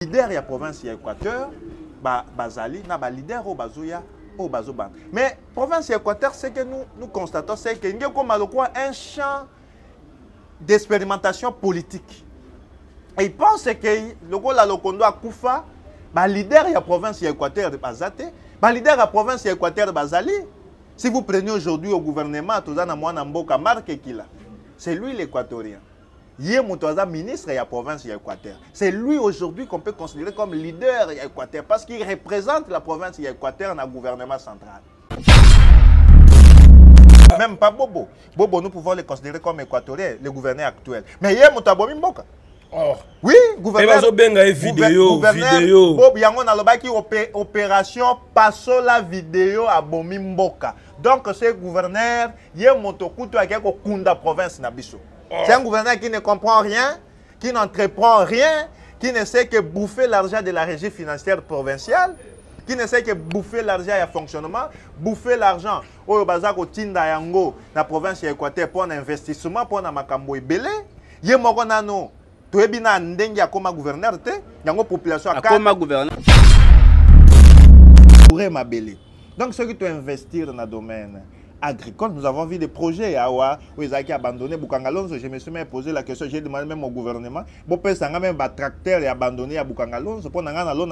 leader ya province ya Équateur bazali na ba leader au bazoya au bazoban. Mais province ya Équateur, ce que nous constatons, c'est que nous comme un champ d'expérimentation politique. Et ils pensent que le Lokondo a Koufa, ba leader ya province ya Équateur de Bazate, ba leader ya province ya Équateur de Bazali. Si vous prenez aujourd'hui au gouvernement, tout ça na mwana mboka Marc Kila, c'est lui l'équatorien. Yé Moutoza, ministre de la province de l'Équateur. C'est lui aujourd'hui qu'on peut considérer comme leader de l'Équateur parce qu'il représente la province de l'Équateur dans le gouvernement central. Même pas Bobo. Bobo, nous pouvons le considérer comme équatorien, le gouverneur actuel. Mais Yé Moutoza Mboka. Oh. Oui, gouverneur. Vidéo. Bob Yango Nalobaki opération Passo la vidéo à Bomi Mboka. Donc ce gouverneur, Yé Motokuto a quelque kunda province Nabiso. C'est un gouverneur qui ne comprend rien, qui n'entreprend rien, qui ne sait que bouffer l'argent de la régie financière provinciale, qui ne sait que bouffer l'argent et fonctionnement, bouffer l'argent au Bazako Tinda Yango, la province de l'Équateur pour un investissement, pour un makambo belé. Yé Moronano, tu es bien ndengi à comme gouverneur, yango population à comme gouverneur. Pourrait m'abeler. Donc ceux qui doivent investir dans le domaine agricole, nous avons vu des projets à Awa où ils ont abandonné Bukangalonso. Je me suis même posé la question, j'ai demandé même au gouvernement, bon peut même un tracteur et abandonné à Bukangalonso pour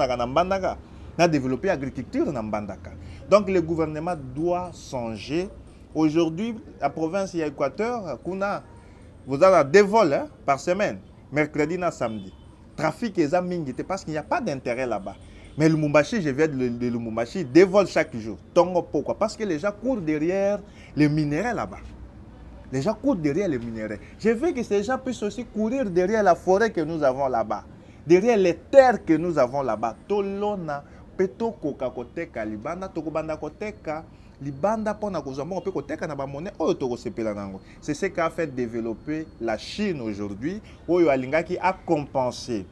développer l'agriculture dans Mbandaka. Donc le gouvernement doit songer. Aujourd'hui, la province de l'Équateur, vous avez des vols par semaine, mercredi et samedi. Trafic est mingi parce qu'il n'y a pas d'intérêt là-bas. Mais le Lumumbashi, je viens de Lumumbashi, des vols chaque jour. Pourquoi? Parce que les gens courent derrière les minéraux là-bas. Les gens courent derrière les minéraux. Je veux que ces gens puissent aussi courir derrière la forêt que nous avons là-bas. Derrière les terres que nous avons là-bas. Tolona, Petoko, Kakoteka, Libanda, Tokobanda Koteka, Libanda, Pona Kozambo, Pekoteka, Nabamone, Otoko Sepelanango. C'est ce qui a fait développer la Chine aujourd'hui, où Alinga qui a compensé.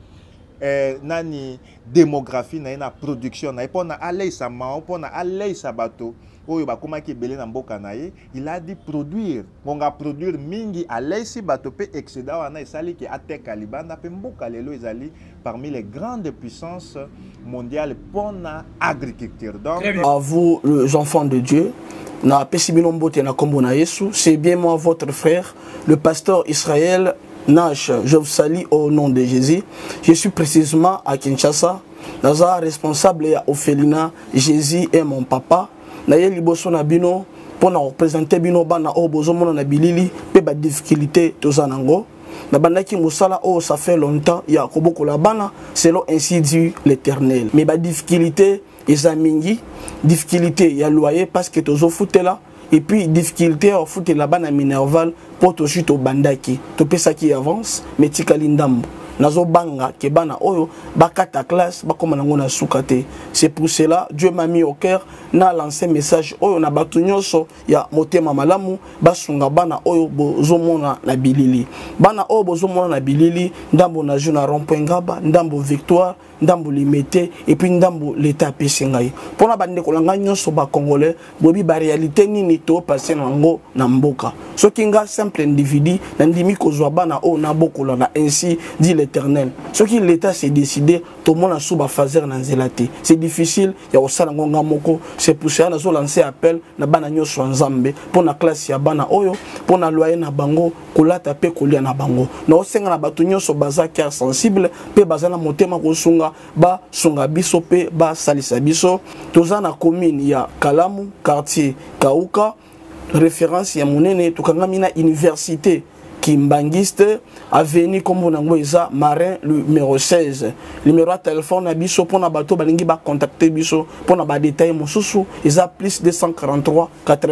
Nani démographie na ina production na ipona alei sa mao pona alei sa bato oyo bakoma ki belé na mboka na ye il a dit produire ngonga produire mingi alei si bato pe excédent wana esali ki ateka libanda pe mboka lelo ezali parmi les grandes puissances mondiales pona agriculture. Donc à vous les enfants de Dieu na pesibino mbote na kombo na Yesu, c'est bien moi votre frère le pasteur Israël Nash, je vous salue au nom de Jésus. Je suis précisément à Kinshasa. Naza responsable ya Ophelina, Jésus est mon papa. Naye liboso na bino pour représenter bino bana o bozomona na bilili pe ba difficulté tozanango. Na bandaki musala oh ça fait longtemps ya koboko la bana selon ainsi dit l'Éternel. Mais ba difficulté ezamingi, difficulté ya loyer parce que tozo foutela. Et puis, difficulté à foutre là-bas dans Minerval pour tout suite au bandaki. Tout ça qui avance, mais tikalindambo. Nazo banga, kebana oyo, bakata classe, bakomanangona soukate. C'est pour cela, Dieu m'a mis au cœur, n'a lancé message oyo, na batunyoso, ya motema malamu, basunga bana oyo, bozomona na bilili. Bana oyo, bozomona na bilili, ndambo na juna rompengaba, ndambo victoire, ndambo limité, et puis ndambo l'état pesingaï. Pour na bande kolanga nyoso ba congolais, bobi ba réalité nini to passé nango na mboka. So kinga simple individu, nandimi kozwa bana oyo na bokola na ainsi dit l'Éternel. Ce qui l'État s'est décidé, tout le monde a souba fazer na nzelate. C'est difficile, ya osala ngonga moko, c'est pour ça nazo lancer appel na bana nyoso nzambe pour na classe ya bana oyo, pour na loyer na bango, kolata pe kolia na bango. Na osenga na batu nyoso baza cœur sensible, pe baza na motema kosunga ba sunga biso pe ba salisa biso. Toza na commune ya Kalamu, quartier Kauka, référence ya monene tukangami na université Kimbangiste, avenue comme on a Marin, le numéro 16. Numéro de téléphone à Bisso pour na bateau, balingi ba contacter Bisso pour na ba détail mon sous ils a plus 243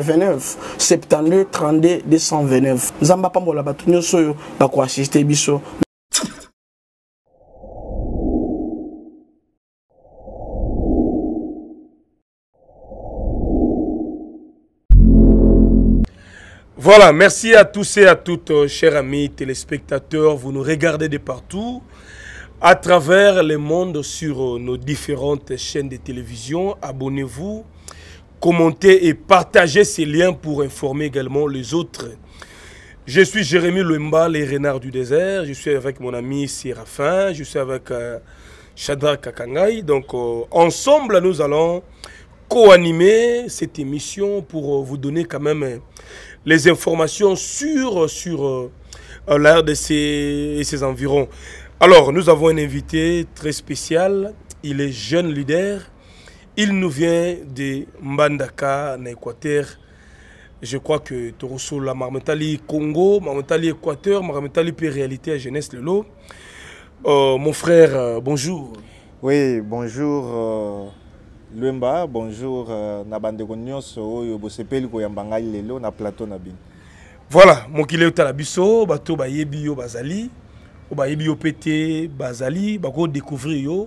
89 72 32 229. Zamba pambo la bateau nyoso ba ko assister Bisso. Voilà, merci à tous et à toutes, chers amis téléspectateurs. Vous nous regardez de partout, à travers le monde, sur nos différentes chaînes de télévision. Abonnez-vous, commentez et partagez ces liens pour informer également les autres. Je suis Jérémy Lemba, les renards du désert. Je suis avec mon ami Séraphin. Je suis avec Shadrach Kakangai. Donc ensemble, nous allons co-animer cette émission pour vous donner quand même les informations sur la RDC et ses environs. Alors, nous avons un invité très spécial. Il est jeune leader. Il nous vient de Mbandaka, en Équateur. Je crois que Torosso, la Marmentali Congo, Marmentali Équateur, Marmentali P Réalité à Jeunesse Lelo. Mon frère, bonjour. Oui, bonjour Luemba, bonjour Nabandeko Nyonso, Oyo Bosepeli Koyambangai Lelo, na plateau Nabin. Voilà, mon kile utalabiso, bato ba yebi yo bazali, o ba yebi yo pété bazali, bako découvrir yo.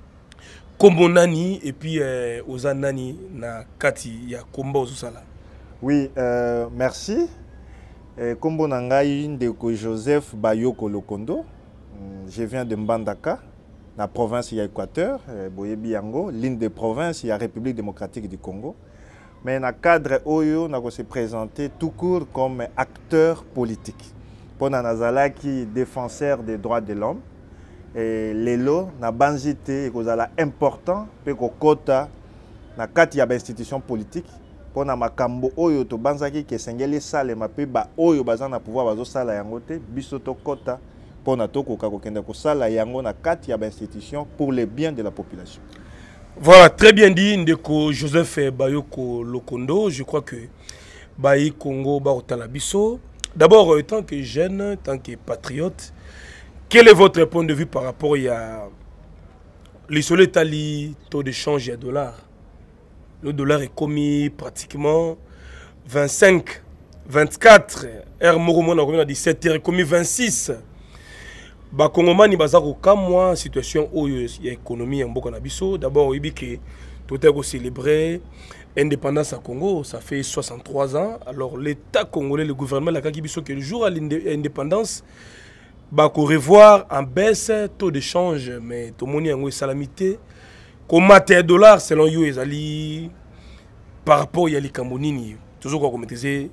Kombo nani et puis oza nani na kati ya komba ozosala. Oui, merci. Kombo nangai ndeko Joseph Bayoko Lokondo. Je viens de Mbandaka, la province de Équateur, Boyebi Yango, l'une des provinces de la République démocratique du Congo. Mais dans le cadre Oyo, on s'est présenté tout court comme acteur politique. Pour Nazala qui défenseur des droits de l'homme. Et Lelo, na banjité, est important, pour que Kota, na kati ya institution politique, pour na makambo Oyo to banzaki ke sengeli sale mape ba Oyo bazana pouvoir bazo sala yangote, bisoto Kota, pour na toko kakokende ko sala yango na kati ya institution pour le bien de la population. Voilà, très bien dit, Ndeko Joseph Bayoko Lokondo. Je crois que Bayi Congo Baotalabiso. D'abord, tant que jeune, tant que patriote, quel est votre point de vue par rapport à l'isolé tali, taux de change et dollar? Le dollar est commis pratiquement 25, 24. R Moromon a commis à 17, il est commis 26. Bakongomani bazako kamwa situation où il y a économie en Bokanabiso. D'abord, il dit que tout est célébré l'indépendance à Congo, ça fait 63 ans. Alors l'État congolais, le gouvernement, la Kakibiso, que le jour à l'indépendance, bako revoir en baisse taux de change, mais tout le monde est salamité. Comment un dollar selon you ezali par rapport à les Camerounini, toujours comme disait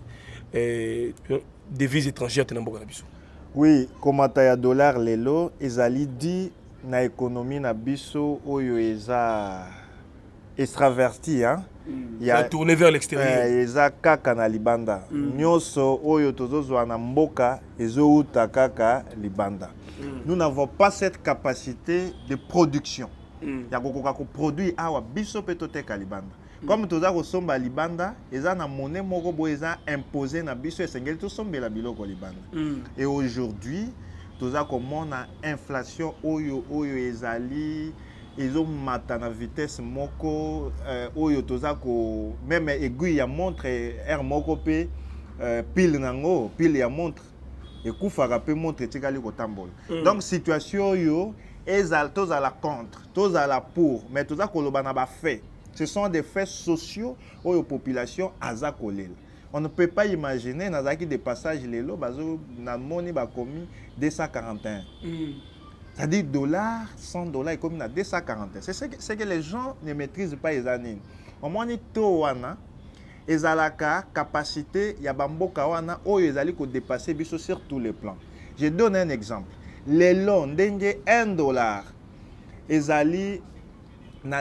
devises étrangères dans Bokanabiso. Oui, comme ya dollar lelo, ezali di na économie na biso oyo eza extraverti, hein. Ya tourner vers l'extérieur. Eza kaka na libanda. Nyoso oyo tozozwa na mboka ezouta kaka libanda. Nous n'avons pas cette capacité de production. Ya kokoka ko produire awa biso petoteka libanda. Comme toza ko somba libanda, eza na monnaie moko bo eza imposé na biso esengeli to sombela biloko libanda. Et aujourd'hui, toza ko mona inflation oyo ezali ezo mata na vitesse moko oyo toza ko même aiguille ya montre er moko pe pile nango, pile ya montre ekufaka pe montre tikali ko tambola. Donc situation oyo ezal toza la contre, toza la pour, mais toza ko loba na ba fait. Ce sont des faits sociaux où la population a zakolel. On ne peut pas imaginer dans des passages lelo bazo na moni ba commis 241. C'est-à-dire dollars, 100 dollars et comme na 241. C'est que les gens ne maîtrisent pas les années. Au moins ni to wana ezalaka capacité ya bamboka wana o ezali ko dépasser biso sur tous les plans. Je donne un exemple. Lelo ndenge $1 ezali na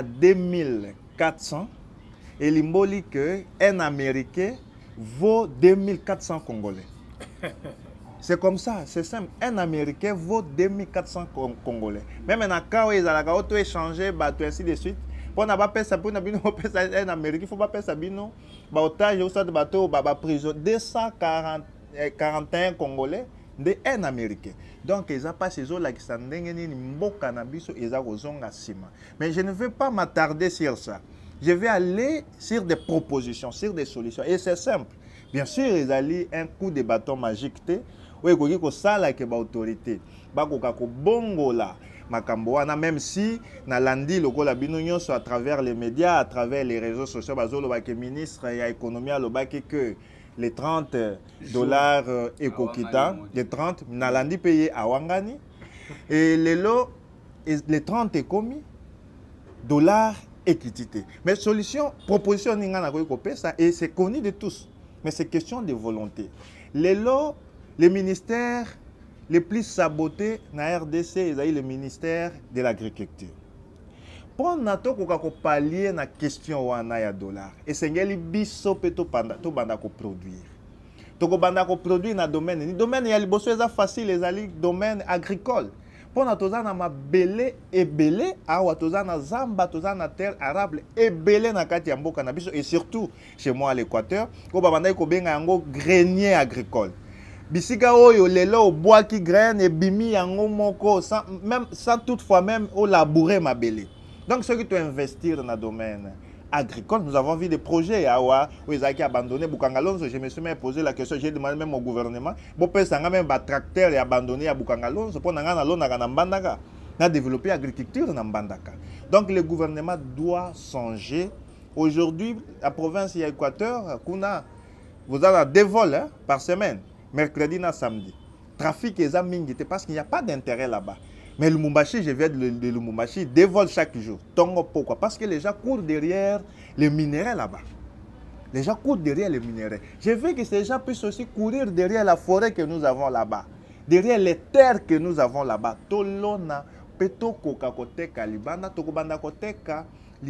2400 et l'imboli que un Américain vaut 2400 Congolais. C'est comme ça, c'est simple. Un Américain vaut 2400 Congolais. Même en cas où ils ont auto-échangé, ainsi de suite. Pour n'a pas payé ça, pour n'a pas un Américain, il faut pas payer ça, bino. Otage au stade de bateau, prison 241 Congolais de un Américain. Donc, ils n'ont pas ces eaux là qui sont mais je ne veux pas m'attarder sur ça. Je vais aller sur des propositions, sur des solutions. Et c'est simple. Bien sûr, ils allaient un coup de bâton magique. Oui, il faut que ça là que l'autorité. Même si na landi le la binonion à travers les médias, à travers les réseaux sociaux, le ministre de l'économie a que les 30 dollars éco-quittant, les 30, Nalandi payé à Wangani, et les 30 est commis, dollars équité. Mais solution, proposition, et c'est connu de tous, mais c'est question de volonté. Les ministères le plus saboté dans la RDC, c'est le ministère de l'Agriculture. Pour nous pallier la question de dollar, et c'est ce que nous avons produire. Nous avons produire dans le domaine. Le domaine est facile, le domaine agricole. Pour nous avons belé et belé, nous avons zamba, nous avons terre arable et belé dans le et surtout chez moi à l'Équateur, nous avons un grenier agricole. Bisika oyo lelo bois qui graine et bimi yango moko sans toutefois même au labourer ma belé. Donc ceux qui doivent investir dans le domaine agricole, nous avons vu des projets où ils ont abandonné Bukangalonso. Je me suis même posé la question, j'ai demandé même au gouvernement, bon peut ça même un tracteur et abandonné à Bukangalonso pour développer l'agriculture dans Mbandaka. Donc le gouvernement doit songer. Aujourd'hui, la province de l'Équateur, vous avez des vols par semaine. Mercredi et samedi. Trafic est mingi parce qu'il n'y a pas d'intérêt là-bas. Mais le Lumumbashi, je viens de Lumumbashi, dévole chaque jour. Pourquoi? Parce que les gens courent derrière les minéraux là-bas. Les gens courent derrière les minéraux. Je veux que ces gens puissent aussi courir derrière la forêt que nous avons là-bas. Derrière les terres que nous avons là-bas. Tolona, peto koka koteka libanda, tokobanda koteka.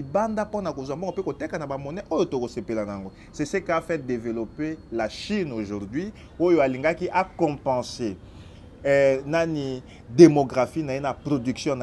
C'est ce qui a fait développer la Chine aujourd'hui, où qui a compensé la démographie, la production,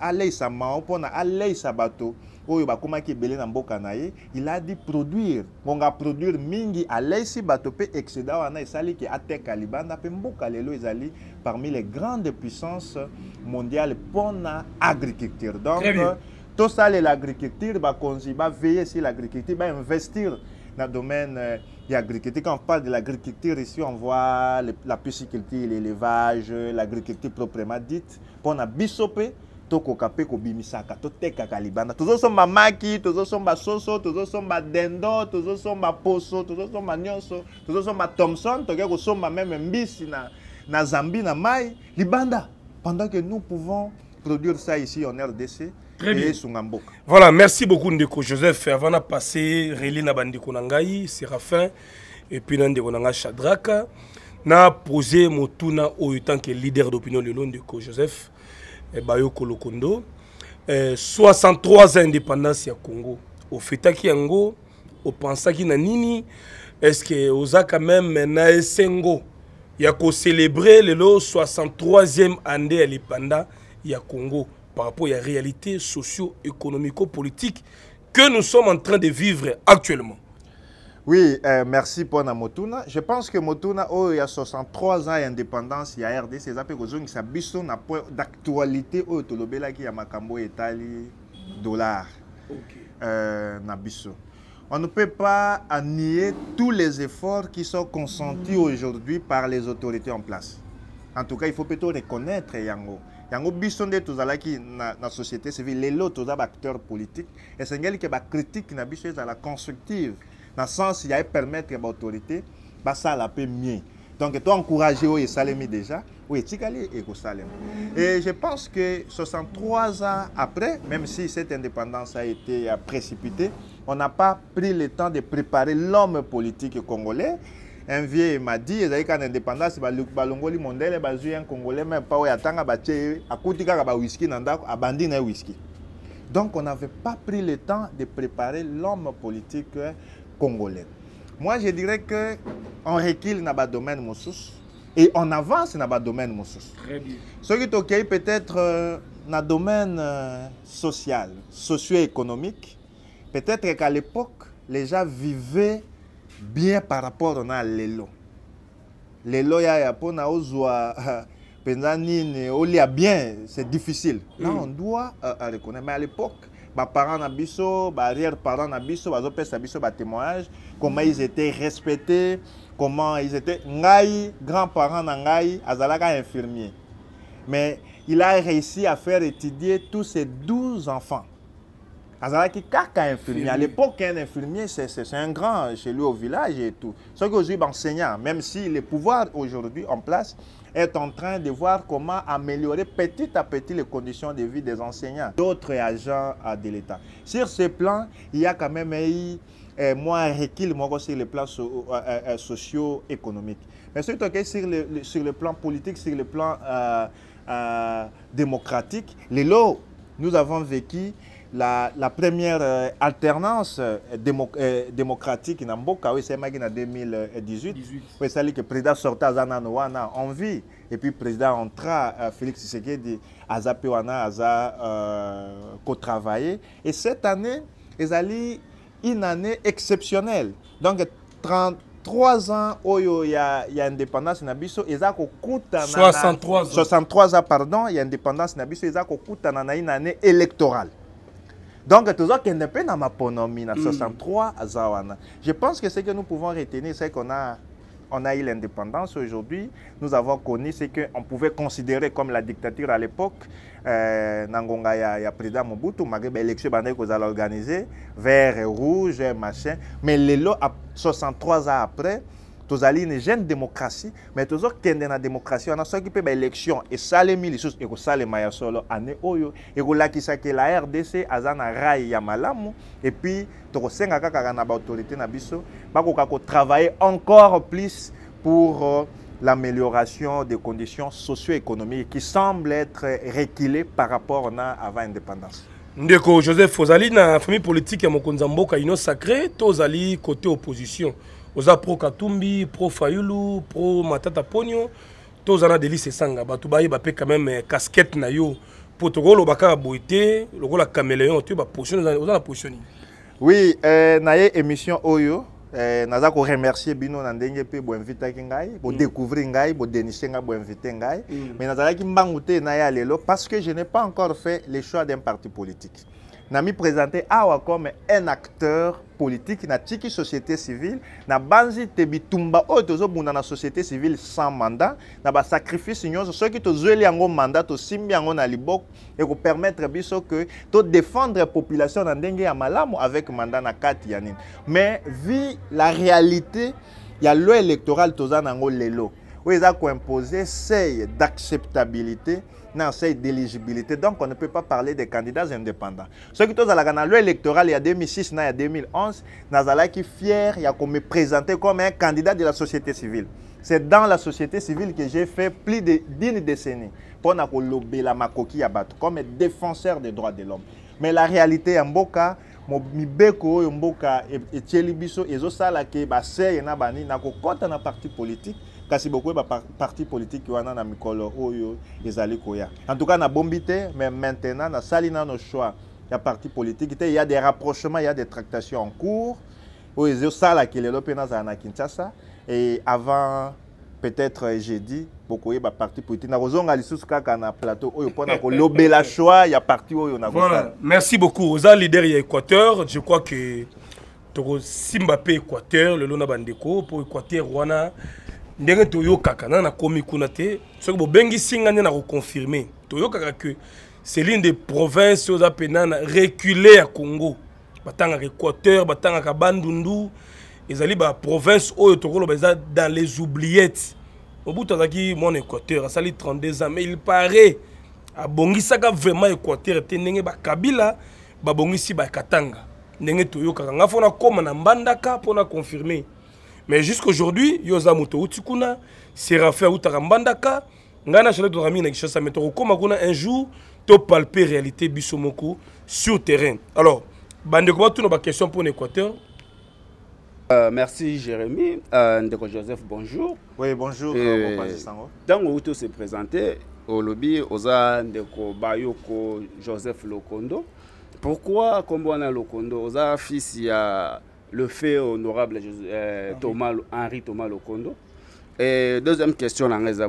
il a dit produire. On va produire mingi à l'aise bateau peut excéder qui attaque à Libanda parmi les grandes puissances mondiales pour l'agriculture. Donc, tout ça, l'agriculture, va veiller sur l'agriculture, va investir dans le domaine de l'agriculture. Quand on parle de l'agriculture, ici, on voit la pisciculture, l'élevage, l'agriculture proprement dite. Pour la bisopé, toko kape ko bimisaka, to teka kalibanda. Tous sont ma maki, tous sont ma soso, tous sont ma dendo, tous sont ma poso, tous sont ma nyonso, tous sont ma Thompson, tous sont ma même mbisi na Zambie, na mai, libanda. Pendant que nous pouvons produire ça ici en RDC. Voilà, merci beaucoup Ndeko Joseph. Avant de passer, Réli Nabandiko Nangaï, Séraphin, et puis Ndeko Nanga Shadraka, na posé Motuna au tant que leader d'opinion le nom de Ndeko Joseph, Bayo Kolokondo, 63 ans d'indépendance ya Congo. Au fait qui yango, au pensa qui na nini, est-ce que oza quand même na esengo, ya ko célébrer le 63e année à l'indépendance ya Congo. Par rapport à la réalité socio-économico-politique que nous sommes en train de vivre actuellement. Oui, merci pour Motuna. Je pense que Motuna, il y a 63 ans d'indépendance, il y a RD, c'est ça que vous avez point d'actualité au Tolobela qui a Makambo Etali dollar. On ne peut pas nier tous les efforts qui sont consentis aujourd'hui par les autorités en place. En tout cas, il faut plutôt reconnaître Yango. Yango bisonde tozalaki na société civile les autres acteurs politiques et c'est ngeli que ba critique na biso za la constructive dans sens il y a permettre ba autorité ba ça la peut mieux. Donc toi encourager au salemi déjà oui tikali et ko salem. Et je pense que 63 ans après, même si cette indépendance a été précipitée, on n'a pas pris le temps de préparer l'homme politique congolais. Un vieux m'a dit, il y a une indépendance, balongoli mondele, bazu un Congolais, même pas où yatanga bache, akutika ba whisky nandako, abandi na whisky. Donc on n'avait pas pris le temps de préparer l'homme politique congolais. Moi je dirais que on recule dans le domaine moussous et on avance dans le domaine moussous. Très bien. Ce qui est ok peut-être dans le domaine social, socio-économique, peut-être qu'à l'époque les gens vivaient bien par rapport à l'élo. L'élo, il y a pour bien, c'est difficile. Là, on doit reconnaître. Mais à l'époque, les parents n'abisso, les arrière-parents n'abisso, les témoignages, comment ils étaient respectés, comment ils étaient. Ngai, grands-parents n'angai, azalaka infirmier. Mais il a réussi à faire étudier tous ses 12 enfants. À l'époque, un infirmier, c'est un grand chez lui au village et tout. Ce qu'aujourd'hui, enseignant, même si le pouvoir aujourd'hui en place est en train de voir comment améliorer petit à petit les conditions de vie des enseignants, d'autres agents de l'État. Sur ce plan, il y a quand même eu moins recul sur les plans socio-économiques. Mais surtout sur le plan politique, sur le plan démocratique, les lots, nous avons vécu la première alternance démocratique dans Mboka, oui, c'est en 2018. Oui, c'est que le président sortait à Zananoana en vie. Et puis le président entra, Félix Tshisekedi, à Zapewana, à co-travailler. Et cette année, c'est une année exceptionnelle. Donc, 33 ans, il y a indépendance na biso, 63 ans, pardon, il y a indépendance na biso, une année électorale. Donc, tout ça qui n'est pas dans ma ponomie, 63 ans. Je pense que ce que nous pouvons retenir, c'est qu'on a eu l'indépendance aujourd'hui. Nous avons connu ce qu'on pouvait considérer comme la dictature à l'époque. Nangonga, il y a président Mobutu, malgré l'élection qu'on a organisée, vert et rouge, machin. Mais les lots, 63 ans après, tous allés une jeune démocratie, mais toujours qu'il y a une démocratie, on a ceux qui peuvent l'élection et ça les mille choses et que ça les maillots solo année oyo et que là qui ça que la RDC azana rai ya malamu et puis to senga kaka na ba autorité na biso ba ko travailler encore plus pour l'amélioration des conditions socio-économiques qui semblent être reculées par rapport à avant l'indépendance. Ndeko Joseph Ozali na famille politique ya Mokonza Mboka ino sacré, tozali côté opposition. Oza pro Katumbi, pro Fayulu, pro Matata Ponyo, tozana Delice Sanga, batu baye ba pe quand même casquette na yo. Protocole baka boité, logo la caméléon, tu ba position oza na position. Oui, na ye émission oyo. Naza ko remercier bino na ndenge pe bo inviter ngai, bo découvrir ngai, bo dénicher ngai, bo inviter ngai. Mais nazala ki mbangoute na ya lelo parce que je n'ai pas encore fait le choix d'un parti politique. N'a mis présenté awa comme un acteur politique na tiki société civile na banzi tebitumba o tozo bunda na société civile sans mandat na ba sacrifice nyonso ceux qui to zweli yango mandat to simbi yango na libok et ko permettre biso que to défendre la population na ndenge ya malamu avec mandat na kati ya nini. Mais vu la réalité il y a loi électorale toza nango lelo où ils ont imposé seuil d'acceptabilité, non seuil d'éligibilité. Donc on ne peut pas parler des candidats indépendants. Ce qui est dans la loi électorale il y a 2006, il y a 2011, Nazala qui fier, il y a me présenter comme un candidat de la société civile. C'est dans la société civile que j'ai fait plus d'une décennie pour lobby la makoki abat comme défenseur des droits de l'homme. Mais la réalité en Mboka, mibeko Mboka et Tchelibiso et Zosala qui basé na bani na ko kota na parti politique. Kasi beaucoup de partis politiques qui ont na mikolo oyo ezali koya. En tout cas na bombité mais maintenant na salina nos choix. Il y a partis politiques, il y a des rapprochements, il y a des tractations en cours. Oyo sala qui les lopena na Kinshasa et avant peut-être jeudi beaucoup de partis politiques na rozonga lisusu kaka na plateau oyo pona ko lobela choix, il y a parti oyo na voilà. Merci beaucoup aux leaders ya Équateur, je crois que toko Simba pe Équateur le lona bandeko pour Équateur wana ndenge toyokaka na komi kuna te soki bobengi singane na reconfirmer toyokaka que c'est l'une des provinces aux apenana reculées à Congo batanga Équateur batanga Bandundu ezali ba province oyo tokolo beza dans les oubliettes obuta zaki mon Équateur asali 32 ans mais il paraît abongisaka vraiment Équateur te ndenge ba Kabila babongisi ba Katanga ndenge toyokaka ngafona koma na mbandaka pona confirmer. Mais jusqu'aujourd'hui, yoza moto utikuna, Séraphin utarambandaka, ngana chale dorami na kishasa metoro koma kuna un jour to palper réalité bisomoko sur terrain. Alors, bande comment tout nos questions pour l'Équateur. Merci Jérémy, Ndeko Joseph, bonjour. Oui, bonjour. Dans où tout se présenter au lobby oza Ndeko Bayoko Joseph Lokondo. Pourquoi comme on a Lokondo oza fils ya le fait honorable Henri Thomas Lokondo. Et deuxième question,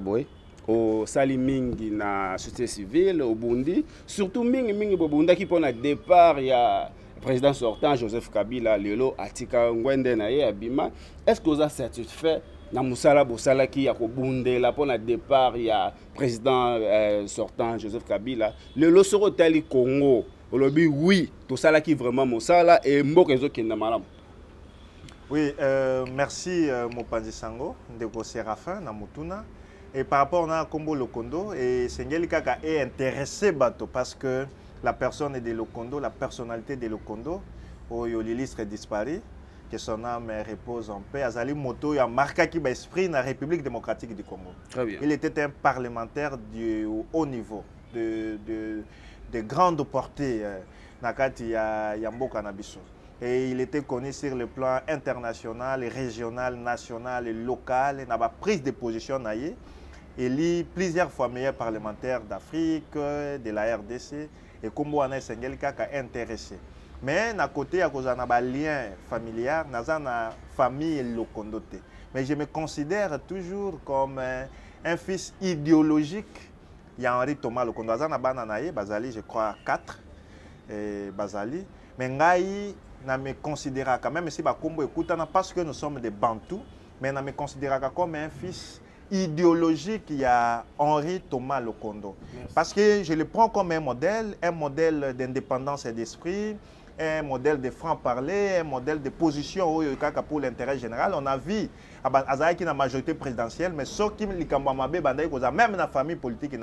au Sali Mingi na société civile, au Burundi, surtout Mingi Burundi qui pour un départ, il y a le président sortant Joseph Kabila, Lelo, Atika Ngwende na Abima. Est-ce que vous avez satisfait na Moussala Bosala qui a Burundi là pour un départ, il y a le président sortant Joseph Kabila, Lelo sera Tali Congo. Au lobby, oui, tout ça là qui vraiment Moussala et Mbokezo qui n'a malam. Oui, merci Mopanzi Sango, Ndeko Séraphin, Namutuna. Et par rapport à Kombo Lokondo, et Sengeli Kaka est intéressé bateau parce que la personne est de Lokondo, la personnalité de Lokondo, où l'illustre est disparu. que son âme repose en paix. Azali Moto a marqué qui esprit dans la République démocratique du Congo. Très bien. Il était un parlementaire du haut niveau, de grande portée. Nakati Yambo Kanabiso. Et il était connu sur le plan international, régional, national et local. Il n'a pas prise de position. Il est plusieurs fois meilleur parlementaire d'Afrique, de la RDC. Et comme on a intéressé. Mais à côté, il y a un lien familial, il y a une famille locondoté. Mais je me considère toujours comme un fils idéologique. Il y a Henri Thomas Lokondo. Il y a Bazali, je crois, 4. Bazali. Mais je me considère quand même, si parce que nous sommes des Bantous, mais je me considère comme un fils idéologique. Il y a Henri Thomas Lokondo. Merci. Parce que je le prends comme un modèle d'indépendance et d'esprit, un modèle de franc-parler, un modèle de position pour l'intérêt général. On a vu Azaï qui a la majorité présidentielle, mais ceux qui ont même la famille politique,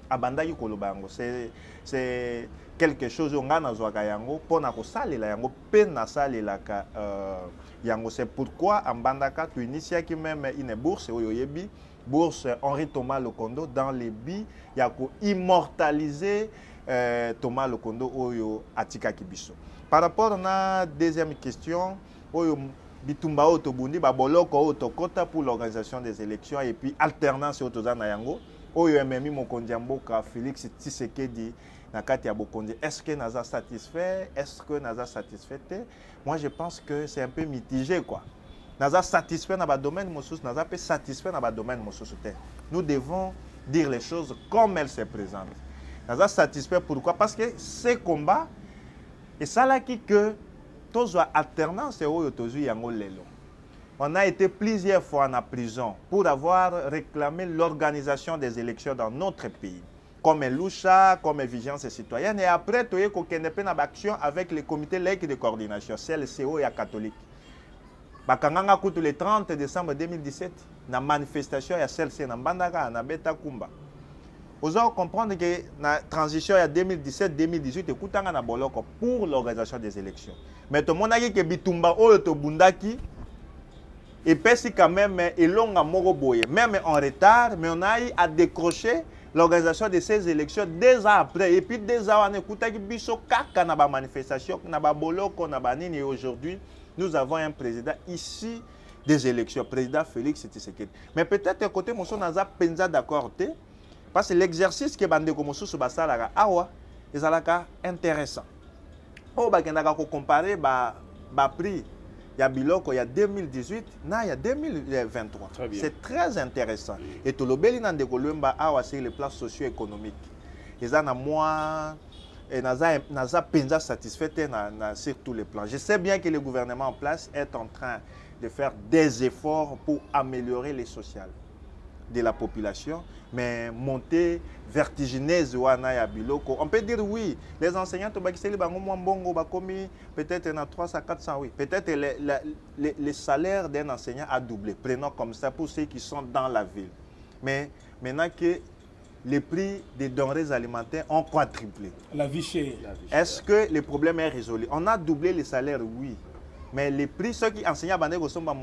c'est quelque chose on a pour c'est pourquoi en Bandaka tu inities même une bourse bourse Henri Thomas Lokondo dans les billes il y a immortaliser Thomas Lokondo oyo atika kibiso. Par rapport à la deuxième question, bitumba otobundi baboloko otokota pour l'organisation des élections et puis alternance otozana yango oyo memi mokondiamboka Félix Tshisekedi nakati ya bokondi. Est-ce que naza satisfait? Est-ce que naza satisfait? Moi je pense que c'est un peu mitigé quoi. Naza satisfait dans le domaine mosus, naza pas satisfait dans le domaine mosus. Nous devons dire les choses comme elles se présentent. Naza satisfait pourquoi? Parce que ces combats et ça là qui que tous alternance on a été plusieurs fois en prison pour avoir réclamé l'organisation des élections dans notre pays. Comme Loucha, comme Vigilance citoyenne. Et après, tu as eu action avec le comité laïque de coordination, CLCO et catholique. Le 30 décembre 2017, la manifestation à CLC, na Bandaka, na Beta Kumba. Vous allez comprendre que la transition en 2017-2018 est pour l'organisation des élections. Mais tout le monde a dit que Bitumba Oyoto Bundaki et puis quand même même en retard, mais on a eu à décrocher l'organisation de ces élections 2 ans après. Et puis 2 ans, on a écouté que Biso Kaka na ba manifestation, na ba boloko, na ba nini. Et aujourd'hui, nous avons un président ici des élections, président Félix Tshisekedi. Mais peut-être à côté, on a penza d'accord. Parce que l'exercice que bande comme sous basala awa ezalaka intéressant. On va comparer ba prix il y a biloko il y a 2018 na il y a 2023. C'est très intéressant. Et tout le beli na ndeko lwemba awa sur les plans socio-économiques. Ezana moi et naza penza satisfait sur tous les plans. Je sais bien que le gouvernement en place est en train de faire des efforts pour améliorer les sociales de la population, mais montée vertigineuse on peut dire oui, les enseignants peut-être 300 à 400 oui, peut-être les salaires d'un enseignant a doublé, prenons comme ça pour ceux qui sont dans la ville. Mais maintenant que les prix des denrées alimentaires ont quadruplé, la vie chère. Est-ce que le problème est résolu? On a doublé les salaires, oui, mais les prix, ceux qui enseignent à Bandego sont mon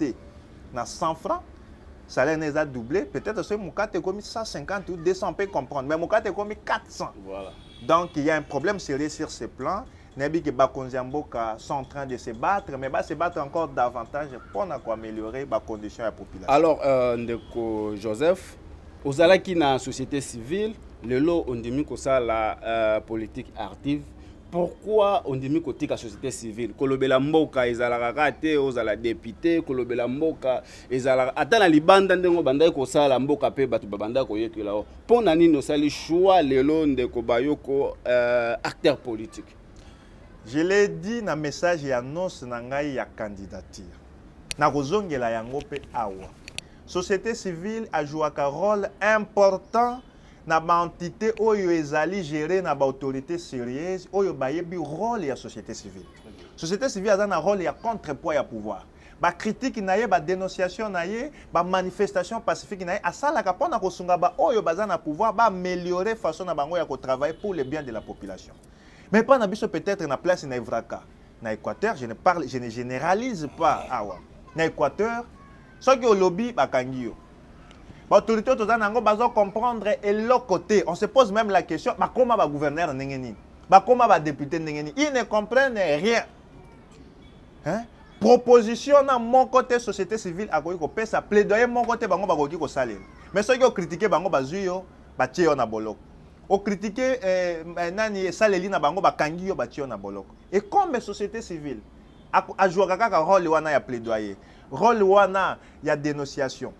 100 francs. Salaire n'est pas doublé, peut-être que mon cas est comme 150 ou 200, on peut comprendre, mais mon cas est comme 400. Voilà. Donc il y a un problème sérieux sur ce plan. Nebi que Bakonziamboka sont en train de se battre, mais se battre encore davantage pour améliorer les conditions de la population. Alors, Ndeko Joseph, aux alaki na société civile, le lot on dit que ça la politique active. Pourquoi on dit que la société civile, kolobela mboka ezalaka kate ozala député, kolobela mboka ezalaka ata na libanda ndengo bandai ko sala mboka pe batu babanda ko yekela o. Pona nini osali choix lelo ndeko bayoko acteur politique. Je l'ai dit dans message et annonce na ngai ya candidature. Na kozongela yango pe awa. Société civile a joué un rôle important na ba entité oyo ezali géré na ba autorité sérieuse oyo bayebi rôle ya société civile. Société civile a un rôle ya contrepoids ya pouvoir. Ba critique na ye ba dénonciation na ye ba manifestation pacifique na ye asala ka pona ko sunga ba oyo bazana pouvoir ba améliorer façon na bango ya ko travailler pour le bien de la population. Mais pas na biso peut-être na place na Ivraka. na Équateur, je ne généralise pas awa. Na Équateur, ceux qui ont lobby bakangi yo. L'autorité tout ça bazo comprendre et l'autre côté, on se pose même la question, bah comment va gouverneur n'engeni, bah comment va député n'engeni, ils ne comprennent rien. Hein? Proposition dans mon côté société civile a ko pesa plaidoyer mon côté bango ba ko saler. Mais ceux qui ont critiqué bango bazuyo, ba tio na boloko. Au critiquer nani saleli na bango bakangi yo ba tio na boloko. Et comme société civile a joué kaka rôle wana ya plaidoyer, rôle wana ya dénonciation.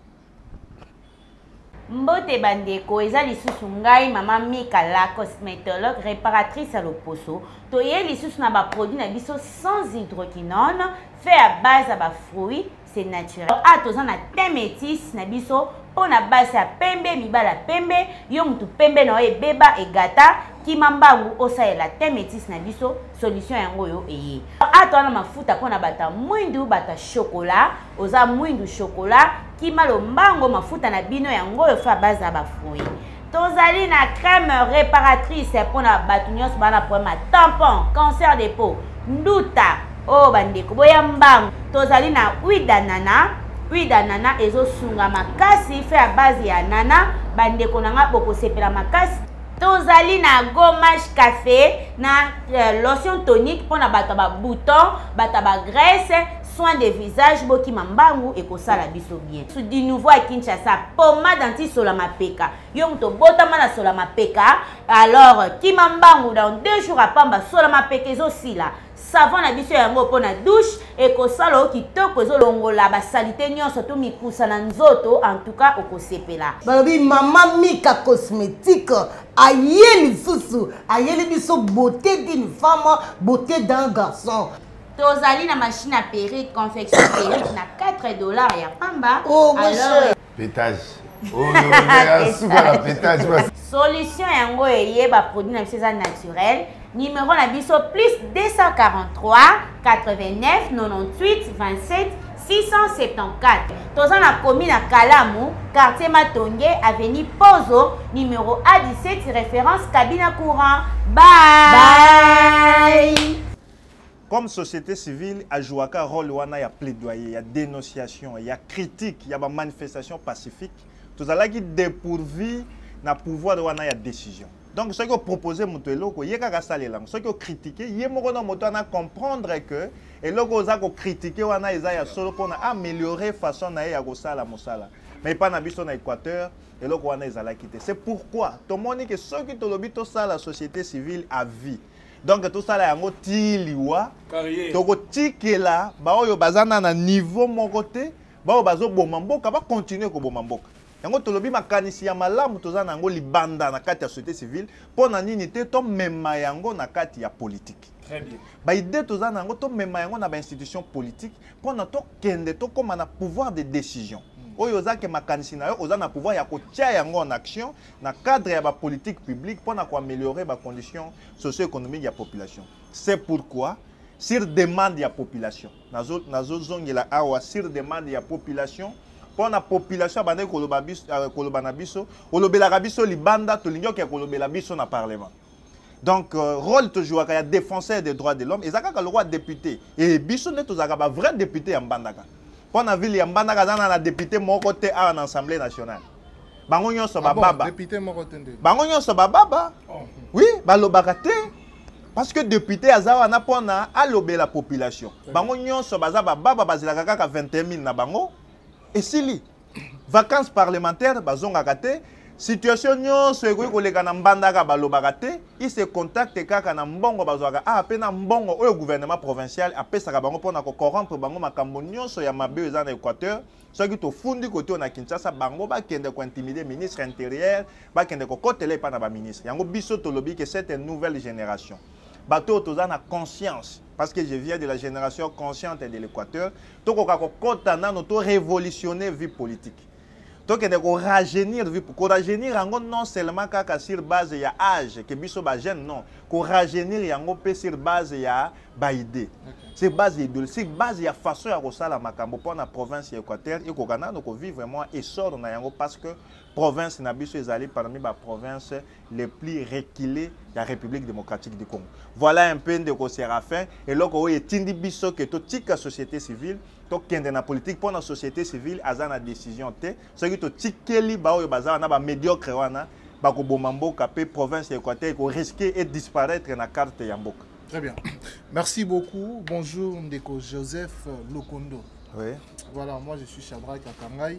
Mbote bandeko eza lisusu ngai mama Mika la cosmétologue réparatrice à l'Oposo. Toye lisusu na ba produit na biso sans hydroquinone fait à base à ba fruits, c'est naturel. Ah toza na thé métis na biso po na base ya pembe mibala pembe yo mutu pembe na e beba e gata kimambangu osaela thé métis na biso solution yango yo eye. Ah toza na mafuta po na bata mwindu bata chocolat, oza mwindu chocolat kimalo mbango mafuta na bino yango yo fa base à ba fruits. Tozali na crème réparatrice pour na batu nyonso bana problème tampon, cancer de peau, nduta, oh bandeko boya mbango. Tozali na huile d'ananas ezo sunga makasi fait à base ya nana bandeko nanga boko sepela makasi. Tozali na gommage café na lotion tonique pour na bata ba bouton, bata ba graisse, soin de visage boki mambangu et kosala biso bien. Sous du nouveau à Kinshasa, pommade anti-solama peka. Yong to botama na solama peka. Alors, kimambangu dans 2 jours à pamba solama peka aussi là. Savon na biso yango pona douche et kosala kitoko ezo longola ba salité nyonso to mikusa na nzoto en tout cas okosepela. Balobi mama Mika cosmétique ayeli susu ayeli biso beauté d'une femme, beauté d'un garçon. Tozali na machine à perruque, confection perruque na $4 ya pamba. Oh, alors pétage. Oh, la pétage. Solution yango eye ba produit na biso naturel. Numéro na biso plus 243 89 98 27 674. Toza na commune na Kalamu, quartier Matonge, avenue Pozo, numéro A17, référence cabine courant. Bye. Comme société civile, a joué un rôle wana ya plaidoyer, ya dénonciation, ya critique, ya manifestation pacifique. Tout ça là qui dépourvu na pouvoir de wana ya décision. Donc ceux qui ont proposé Moutelo, qui ont ceux qui ont critiqué, ils ont comprendre que et logo za ko critiquer wana eza ya solo pour améliorer façon na ya ko sala mosala. Mais pas na biso na Équateur et logo wana ezala quitter. C'est pourquoi tout le monde que ceux qui tolobi to ça la société civile à vie. Donc tout ça là yango tiliwa toko tikela ba oyo bazana na niveau mon côté ba oyo bazo bomamboka ba continuer ko bomamboka. Yango tolobi makanisi ya malamu toza nango libanda na kati ya société civile pona nini te to mema yango na kati ya politique. Très bien. Ba idée toza nango to mema yango na ba institution politique pona to kende to koma na pouvoir de décision. Oyo ozake makanisi na yo oza na pouvoir ya kotia yango en action na cadre ya ba politique publique pona ko améliorer ba conditions socio-économiques ya population. C'est pourquoi sur demande ya population nazo zongela awa sur demande ya population pour la population bande kolobana biso olobela biso libanda to lingo ke kolobela biso na parlement. Donc rôle toujours ya défenseur des droits de l'homme ezaka ka le roi député et biso ne tozaka ba vrai député ya mbandaka. Pour la ville ya mbandaka dans la député mon côté à l'Assemblée nationale. Bango nyonso ba baba. Député mon côté. Bango nyonso ba baba. Oui, ba lobaka te. Parce que député azawa na pona alobe la population. Bango nyonso baza ba baba bazilaka kaka 21 000 na bango. Et si li vacances parlementaires bazonga kate situation nyonso ekoki koleka na mbandaka balobaka te il se contacte kaka na mbongo bazwaka pe na mbongo oyo gouvernement provincial apesaka bango mpona ko corrompre bango makambo nyonso ya mabe eza na Équateur soki tofundi kote na Kinshasa bango bakende ko intimider ministre intérieur bakende ko kotela epa na ba ministre yango biso tolobi que c'est une nouvelle génération bateau toza na conscience parce que je viens de la génération consciente de l'Équateur tokoka ko kota nano to révolutionner vie politique tokende ko rajeunir vie pour rajeunir yango non seulement kaka sur base ya âge que biso ba jeune non ko rajeunir yango pe sur base ya ba idée c'est base idéologique base ya façon ya kosala makambo pour na province ya Équateur et kokana no ko vivre vraiment essor na yango parce que province nabiso ezali parmi les provinces les plus reculées de la République démocratique du Congo. Voilà un peu de Séraphin et là où etindi biso que toute la société civile, to kende na politique pour la société civile azana décision té, ce qui to tikeli ba o bazana na ba médiocre wana ba ko bomamboka pe province Équateur ko risquer et disparaître na carte ya mboka. Très bien. Merci beaucoup. Bonjour Ndeko Joseph Lokondo. Oui. Voilà, moi je suis Shadrach Akangai.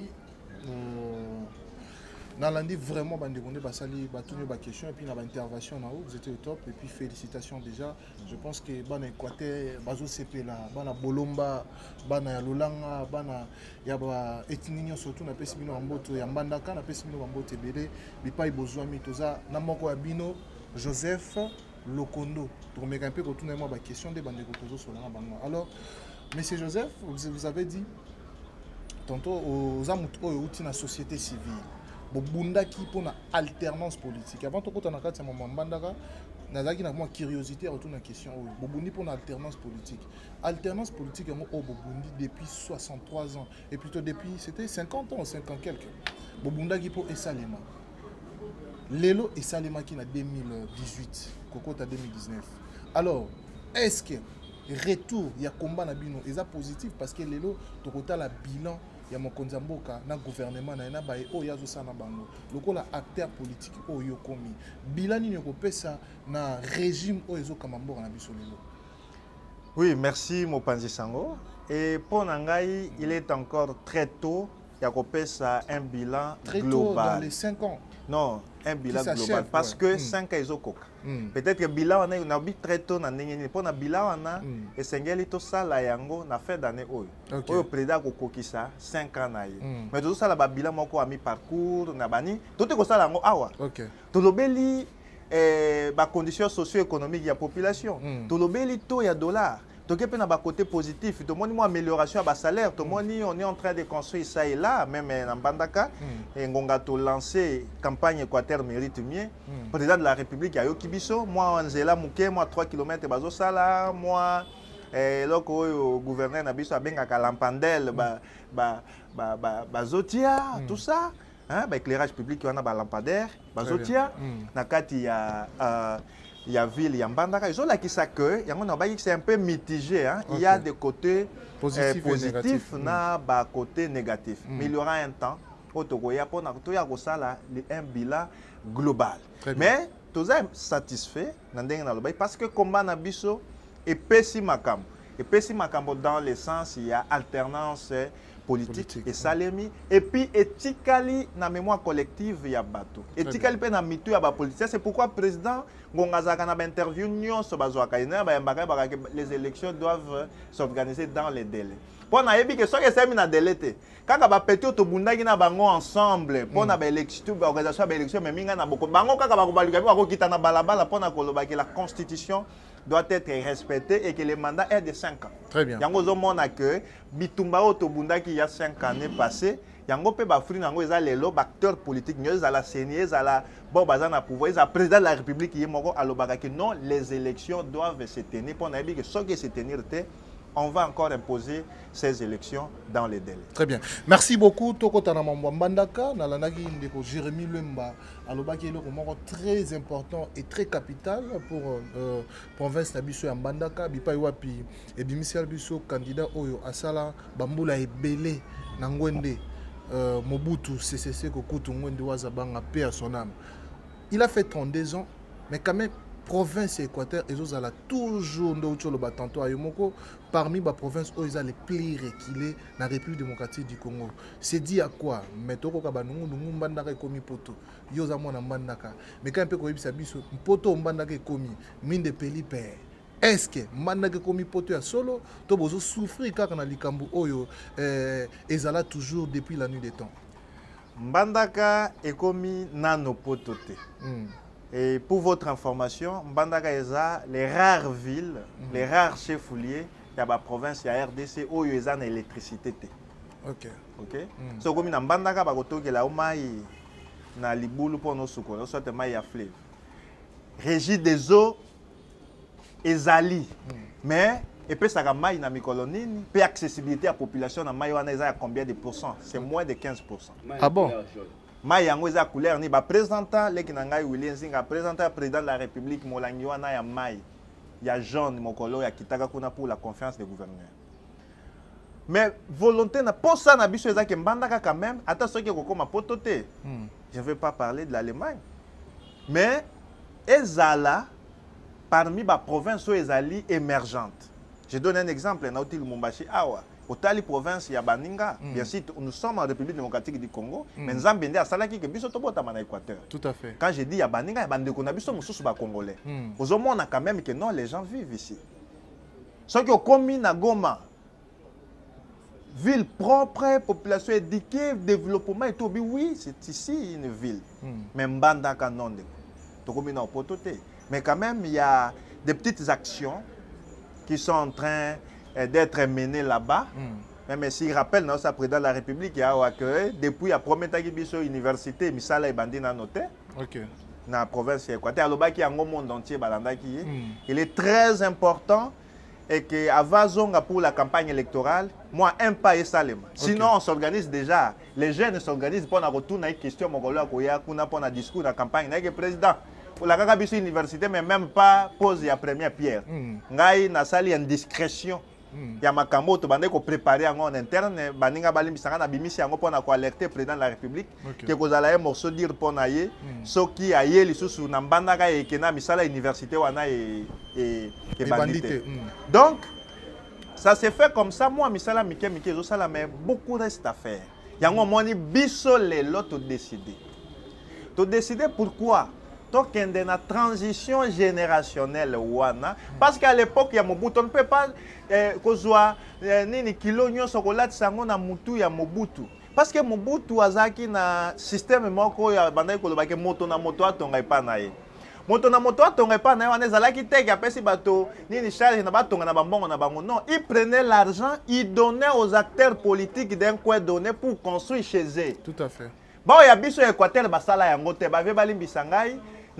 Nalandi vraiment bandegondé basali batuni ba question et puis na ba intervention na vous étiez au top et puis félicitations déjà. Je pense que bana Équateur bazo sepela bana Bolomba bana Lolanga bana ya ba etninyo surtout na pesi bino mboto ya Mbandaka na pesi bino mboto ebele bipai bozwa mitoza na moko ya bino Joseph Lokondo. Pour me camper pour tout le monde ba question de bandeko tozo sur la bango. Alors monsieur Joseph, vous avez dit tantôt aux amout outi na société civile. Bobunda qui pour la alternance politique. Avant tout quand on a quatre moments Mbandaka, nazaki na moi curiosité retour na question Bobundi pour l'alternance politique. Alternance politique au Bobundi depuis 63 ans et plutôt depuis c'était 50 ans, 50 quelques. Bobunda qui pour Esalema. Lelo Esalema qui na 2018, Koko ta 2019. Alors, est-ce que retour il y a combat na bino est positif parce que lelo tokota la bilan ya mokonza mboka na gouvernement na ba o yazo sana bango lokola acteur politique o yokomi bilan nini kopesa na régime o ezo kamamboka na biso lelo. Oui, merci Mopanzi Sango. Et pour Nangai, il est encore très tôt ya kopesa un bilan très global. Tôt dans les 5 ans. Non, un bilan global parce ouais. que 5 ans ils ont coca. Peut-être que bilan on a vu très tôt na ndenge pour na bilan on a et sengeli to sala yango na fin d'année oyo. Oyo président ko kokisa 5 ans na ye. Mais tout ça la ba bilan moko a mi parcours na bani tout ko sala yango awa. OK. To lobeli ba conditions socio-économiques ya population. To lobeli to ya dollar. Donc, il y a un côté positif. Tout le monde a amélioration à salaire. Tout le monde on est en train de construire ça et là, même en Mbandaka. Et on a lancé la campagne Équateur mérite mieux. Le président de la République a eu Kibiso. Moi, Angela Mouké, moi 3 km bazo sala. Moi, le gouverneur Nabiso a bien à Lampandel, Bazotia, tout ça. Éclairage public, il y a un lampadaire, Bazotia. Nakati il y a ville, il y a Mbandaka. Ils ont là qui s'accueillent. C'est un peu mitigé. Hein? Il y a des côtés positifs, des côtés négatifs. Mais il y aura un temps où il y a un bilan global. Mais tous sommes satisfaits parce que combat Nabiso est pessimiste. Et pessimiste dans le sens il y a alternance politique et salemi et puis éthiquement na mémoire collective il y a bateau éthiquement pe na mitu ya ba politicien. C'est pourquoi président Ngongazaka na interview nyonso bazwaka ina ba mbaka les élections doivent s'organiser dans les délais. Pour na yebi que soki semi na délai te kaka ba petit to bundaki na bango ensemble pour na ba élection ba organisation ba élection mais minga na boko bango kaka ba kobalika ba ko kitana balabala pour na koloba que la constitution doit être respecté et que le mandat est de 5 ans. Très bien. Yango zo mona que bitumba otobunda qui il y a 5 années passées, yango pe ba fruit nango eza lelo acteur politique nyos à la CENI à la bon bazana pouvoir eza président de la République qui est moko alobaka que non les élections doivent se tenir pour na bi que ce qui se tenir te on va encore imposer ces élections dans les délais. Très bien. Merci beaucoup. Toko Tanamamba Mbandaka, Nalanagi Ndeko Jérémy Lemba, Alobaki est très important et très capital pour province Nabiso et Mbandaka, Bipa Iwapi et Bimisial Biso, candidat Oyo Asala, Bamboula et Belé, Nangwende, Mobutu, CCC, Kokutu, Ngwende Wazabanga, paix à son âme. Il a fait 32 ans, mais quand même, province et Équateur, ils ont toujours tantôt à Yomoko, parmi les provinces où ils ont les plus reculés dans la République démocratique du Congo. C'est dit à quoi? Mais toko kabanungu nungu mbandaka komi poto. Yoza mwana mbandaka. Mais quand un peu koyibi sabiso, poto mbandaka komi mine de peli père. Est-ce que mbandaka komi poto ya solo to bozo souffrir kaka na likambu oyo ezala toujours depuis la nuit des temps. Mbandaka ekomi nano poto te. Et pour votre information, Mbandaka eza les rares villes, les rares chefs-lieux de la province de la RDC où il y a l'électricité. Ok. Ok. So comme na Mbandaka bakotoke la omai na libulu pour nos soukola, soit mai à fleuve. Régie des eaux ezali. Mais et puis ça mai na mikolonini, puis accessibilité à la population na mai wana eza à combien de pourcents? C'est moins de 15%. Ah bon? Mayango eza couleur ni ba présentant leki na ngai William Zinga présentant président de la République molangi wana ya mai ya jaune mokolo ya kitaka kuna pour la conférence des gouverneurs. Mais volonté na posa na biso eza ke mbandaka quand même ata soki kokoma potote. Je ne vais pas parler de l'Allemagne. Mais ezala parmi ba provinces ezali émergentes. Je donne un exemple na Otil Mumbashi awa. Otali province ya Baninga, bien sûr, nous sommes en République démocratique du Congo, mais nous avons bien salaki que biso tobota na Équateur. Tout à fait. Quand je dis ya Baninga, ya bandeko na biso mususu ba congolais. Aux hommes on a quand même que non, les gens vivent ici. Ceux qui ont commis na Goma, ville propre, population éduquée, développement et tout, oui, c'est ici une ville. Mais Mbandaka non, tokomi na pototé. Mais quand même il y a des petites actions qui sont en train d'être mené là-bas. Même s'il rappelle, notre président de la République, depuis la première université, Misala et Bandina noté, dans la province d'Équateur, le monde entier, il est très important et qu'avant pour la campagne électorale, moi, un pas et salem. Sinon, on s'organise déjà. Les jeunes s'organisent pour retourner à une question, pour un discours dans la campagne. Le président, pour la université, mais même pas pose la première pierre. Ngai na sali indiscrétion. Il y a makambo to bande ko préparer en interne baninga balimbisanga na bimisi yango pona ko alerter président de la République que kozala un morceau dire pona ye soki aye lisusu na mbandaka ekena misala université wana et bandité. Donc ça s'est fait comme ça. Moi misala mike zo sala mais beaucoup reste à faire. Yango moni biso lelo to décider. To décider pourquoi? Donc, il y a une transition générationnelle. Parce qu'à l'époque, il y a Mobutu. On ne peut pas parce que Mobutu azaki na système moko ya bandai kolobaki moto na moto atonga pa na ye. Moto na moto atonga pa na ye wana ezalaki teke apesi bato nini charge na batonga na bambongo na bango. Non, il prenait l'argent, il donnait aux acteurs politiques d'un coin donné pour construire chez eux. Tout à fait. Bon, il y a biso Équateur basala yango te ba ve balimbisangai.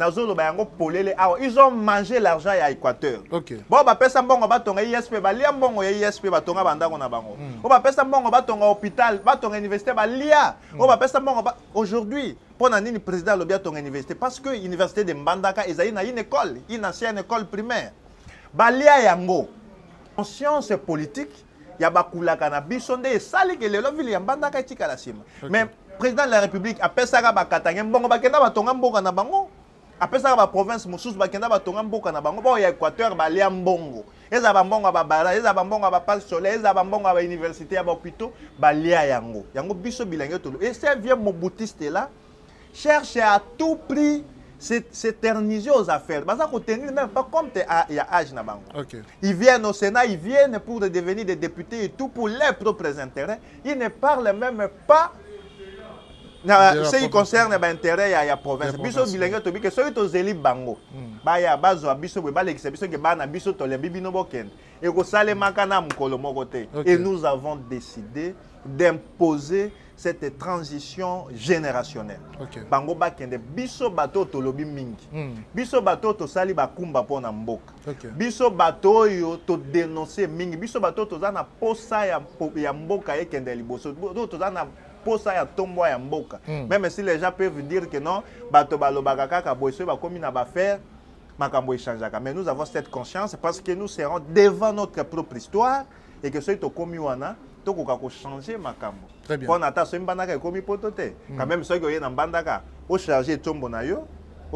Ils ont mangé l'argent à Équateur. Bon, bah pesa mbongo batonga ISP, balia mbongo ya ISP batonga bandako na bango. On va pesa mbongo batonga hôpital, batonga université balia. On va pesa mbongo aujourd'hui pour nani président lobia tonga université parce que l'université de Mbandaka ezali na une école, une ancienne école primaire. Balia yango. Conscience politique, ya bakulaka na biso nde sali ke lelo ville ya Mbandaka etika la sima. Mais président de la République a pesa ka bakatanga mbongo bakenda batonga mboka na bango. Après ça, la province, Moussous, Bakenda, Batonga, Mboka, Nabango, il y a Équateur, Balia Mbongo. Les Abambongo, Babara, les Abambongo, Babal Soleil, les Abambongo, à l'université, à Bopito, Balia Yango. Yango, Bisso, Bilingue, tout. Et ces vieux Mobutistes là cherchent à tout prix s'éterniser aux affaires. Parce qu'on tenir même pas comme il y a âge Nabango. Ils viennent au Sénat, ils viennent pour devenir des députés et tout pour leurs propres intérêts. Ils ne parlent même pas. Ce qui concerne l'intérêt de la province, biso bilingue to bike soki to zeli bango ba ya bazo biso be ba lekisa biso ke bana biso to lembi bino boken et ko sale makana mukolo moko te. Et nous avons décidé d'imposer cette transition générationnelle. Bango bakende biso bato to lobi mingi. Biso bato to sali bakumba pona mboka. Biso bato yo to dénoncer mingi. Biso bato to za na posa ya mboka ekende liboso. To za na posa ya tombo ya mboka. Même si les gens peuvent dire que non, bato balobaka kaka boiso ba komi na ba faire makambo échangeaka. Mais nous avons cette conscience parce que nous serons devant notre propre histoire et que ceux to komi wana to ko changer makambo. Très bien. Pour nata so mbandaka komi potote. Quand même ceux qui oyena mbandaka o charger tombo na yo.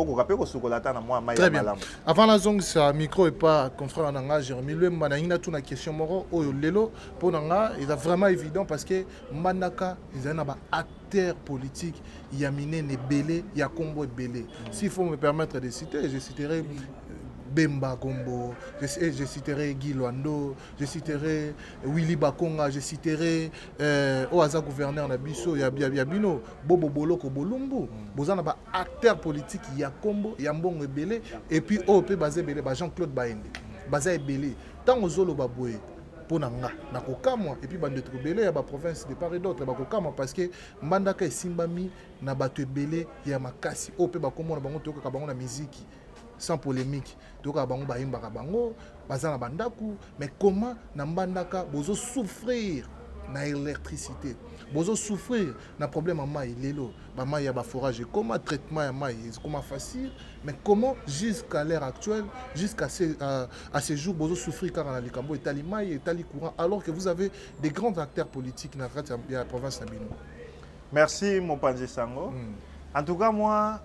Très bien. Avant la zone, ce micro et pas confrère Nanga, Jérémy, le Manangina, tout la question moro, oh lelo, pour Nanga, il est vraiment évident parce que Mandaka, ils ont un acteur politique, il y a miné les belés, il y a combo et belé. S'il faut me permettre de citer, je citerai Bemba Gombo, je citerai Guy Luando, je citerai Willy Bakonga, je citerai Oaza gouverneur Nabiso, Yabino, Bobo Boloko Bolumbu. Bozana ba acteur politique, il y a Combo, il y a Mbongo Ebele, et puis OP basé Belé, Jean-Claude Baende, basé Ebele. Tant aux Zolo Baboué, pour Nanga, Nakokamwa, et puis Bande Belé, il y a la province de part et d'autre, Bakokamwa, parce que Mandaka et Simbami, Nabato Belé, il y a Makasi, OP Bakomo, Nabango Toko Kabango na musique. Sans polémique, toka bango baimba bango, bazana bandaku, mais comment na mbandaka bozo souffrir na électricité. Bozo souffrir na problème à maï lelo, ba maï ya ba forage, comment traitement ya maï, comment facile, mais comment jusqu'à l'heure actuelle, jusqu'à ces jours bozo souffrir car na likambo etali maï etali courant alors que vous avez des grands acteurs politiques na la province de Bino. Merci mon Panji Sango. En tout cas moi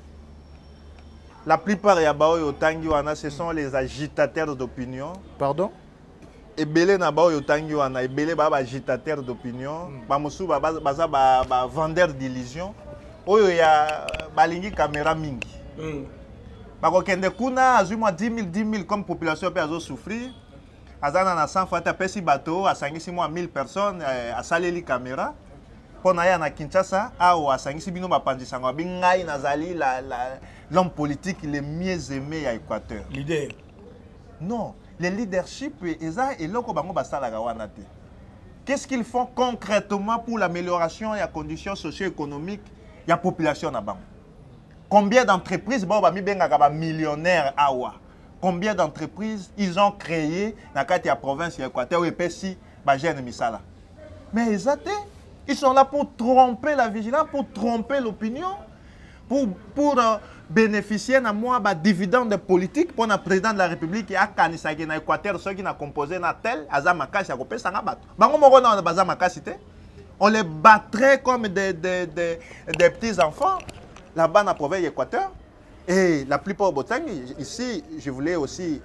la plupart ya bao tangi wana ce sont les agitateurs d'opinion. Pardon? Ebele na bao yotangi wana ebele ba agitateur d'opinion ba musu ba vendeur d'illusion oyo ya balingi caméra mingi ba ko kende kuna azuma 10 000 comme population pe azo souffrir azana na 100 fois ta pesi bateau asangisi moi 1000 personnes asaleli caméra pona ya na Kinshasa awo asangisi bino bapanzisanga bingai nazali l'homme politique le mieux aimé à Équateur. Leader. Non. Les leadership, qu'est-ce qu'ils font concrètement pour l'amélioration des conditions socio-économiques de la population là-bas? Combien d'entreprises millionnaires awa? Combien d'entreprises ils ont créé dans la province de l'Équateur et Pessi, Misala? Mais ils sont là pour tromper la vigilance, pour tromper l'opinion, pour bénéficier de moi dividende politique pour le président de la République et à Kanisaki na Équateur ceux qui n'a composé na tel azamakasi à kopesa nga bato bango moko na bazamakasi te on les battrait comme des petits enfants là-bas dans la province d'Équateur et la plupart botangi ici je voulais aussi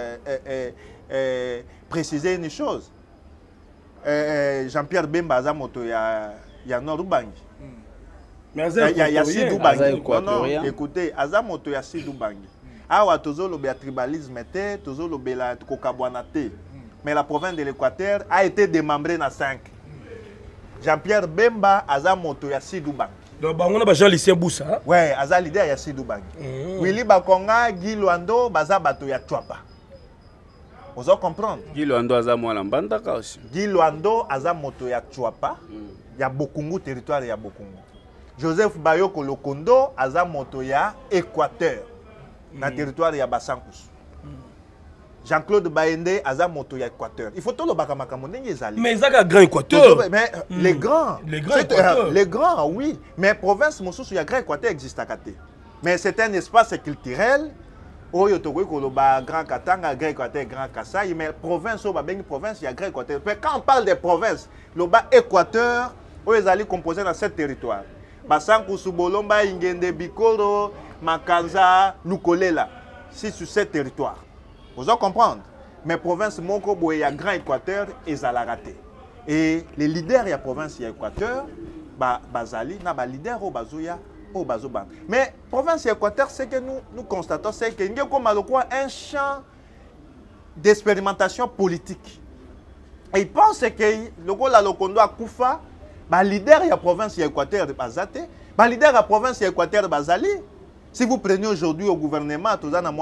préciser une chose Jean-Pierre Bemba azamoto ya Norubangi. Mais il y a Sidou Bangi. Non, écoutez, Azamoto ya Sidou Bangi. Awa tozo le tribalisme te, tozo le la kokabwana te. Mais la province de l'Équateur a été démembrée dans 5. Jean-Pierre Bemba Azamoto ya Sidou Bangi. Donc on a Jean Lucien Boussa. Ouais, Aza leader ya Sidou Bangi. Willy Bakonga, Guy Luando, Baza bato ya Chwapa. Vous allez comprendre. Guy Luando Azamola Mbandaka aussi. Guy Luando Azamoto ya Chwapa. Il y a Bokungu territoire ya Bokungu. Joseph Bayoko Lokondo Azamoto ya Équateur. Dans le territoire ya Basankus. Jean-Claude Bayende Azamoto ya Équateur. Il faut tout le bakamakamonde ezali. Mais ça grand Équateur. Mais les grands. Les grands oui, mais province Mosusu ya grand Équateur existe à côté. Mais c'est un espace culturel. Oyo tokoki koloba Grand Katanga, Grand Équateur, Grand Kasaï, mais province oyo babengi province ya Grand Équateur. Mais quand on parle des provinces, le bas Équateur oyo ezali composé dans 7 territoires. Basankusu, Bolomba, Ingende, Bikoro, Makanza, Lukolela. 6 sur 7 territoires. Vous allez comprendre. Mais province Moko, il y a Grand Équateur et Zalarate. Et les leaders de la province de l'Équateur, Bazali, na leader au Bazouya, au Bazoban. Mais province de l'Équateur, ce que nous constatons, c'est qu'il y a comme un champ d'expérimentation politique. Et ils pensent que le Lokondo a Koufa, le leader de la province de l'Équateur de Bazate, le leader de la province de l'Équateur de Bazali. Si vous prenez aujourd'hui au gouvernement,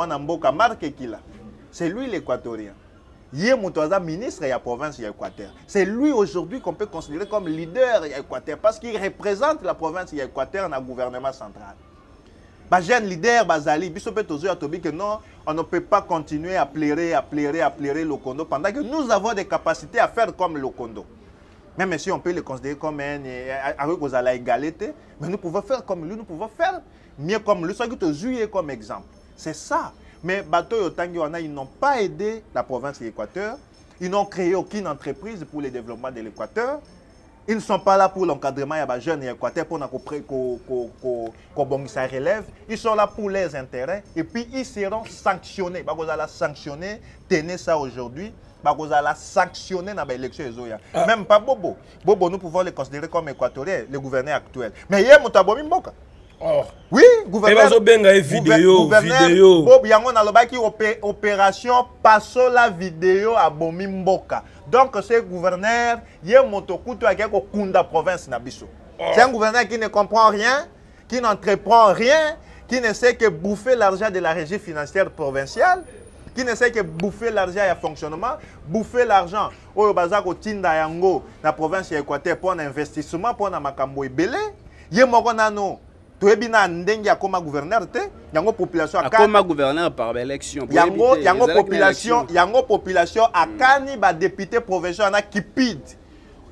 c'est lui l'Équatorien. Il est ministre de la province de l'Équateur. C'est lui aujourd'hui qu'on peut considérer comme leader de l'Équateur parce qu'il représente la province de l'Équateur dans le gouvernement central. Le jeune leader Bazali, non, on ne peut pas continuer à plairer Lokondo pendant que nous avons des capacités à faire comme Lokondo. Même si on peut le considérer comme un à égalité, mais nous pouvons faire comme lui, nous pouvons faire mieux comme lui, soit que comme exemple. C'est ça. Mais Bato Yotangi Wana, ils n'ont pas aidé la province de l'Équateur. Ils n'ont créé aucune entreprise pour le développement de l'Équateur. Ils ne sont pas là pour l'encadrement des jeunes de l'Équateur pour que ça relève. Ils sont là pour les intérêts et puis ils seront sanctionnés. Ils vont sanctionner, tenez ça aujourd'hui. Ils vont sanctionner dans l'élection. Même pas Bobo. Bobo, nous pouvons le considérer comme équatorien, le gouverneur actuel. Mais il y a Moutabomi Mboka. Oh. Oui, gouverneur. Vidéo. Bob Yango na lobaki opération passo la vidéo à Bomimboka. Donc ce gouverneur, yé motokuto akeko kunda province na biso. C'est un gouverneur qui ne comprend rien, qui n'entreprend rien, qui ne sait que bouffer l'argent de la régie financière provinciale, qui ne sait que bouffer l'argent à fonctionnement, bouffer l'argent au bazako tinda yango na province ya Équateur pour un investissement pour na makambo ebele. Yé moko nano tu es bien ndenge akoma gouverneur te yango population akoma gouverneur par élection yango population akani ba député provincial na kipid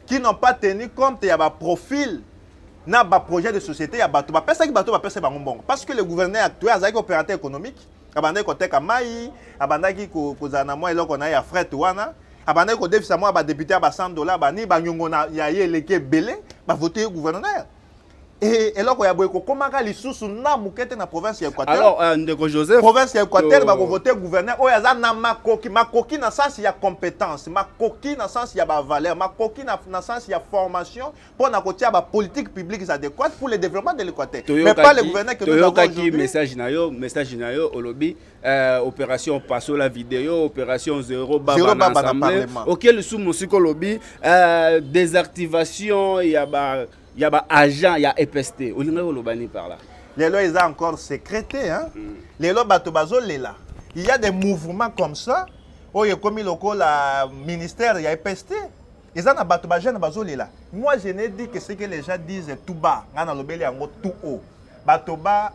qui n'ont pas tenu compte il y a un profil na ba projet de société ya bato ba pesa ki bato ba pesa bango mbongo parce que le gouverneur actuel azaki opérateur économique abandaki koteka mai abandaki kozana mwa eloko na ya fret wana abandaki kodefisa mwa ba député ba $100 bani ba nyongo na ya yeleke belé ba voter gouverneur et eloko ya boye kokomaka lisusu na mukete na province ya Équateur. Alors ndeko Joseph province ya Équateur ba ko voter gouverneur oyo aza na makoki na sens ya compétence makoki na sens ya ba valeur makoki na sens ya formation pour na kotia ba politique publique adéquate pour le développement de l'Équateur mais pas le gouverneur que nous avons aujourd'hui. message na yo olobi opération Passo la vidéo opération zéro baba na assemblée auquel sous musiko lobi désactivation il y a un agent, il y a EPST. On est par là. Les lois, ils ont encore sécrété. Hein? Les lois, il y a des mouvements comme ça. Où il y a comme le ministère, il y a EPST. Ils ont un là. Moi, je n'ai dit que ce que les gens disent tout bas. On a le tout haut. Batoba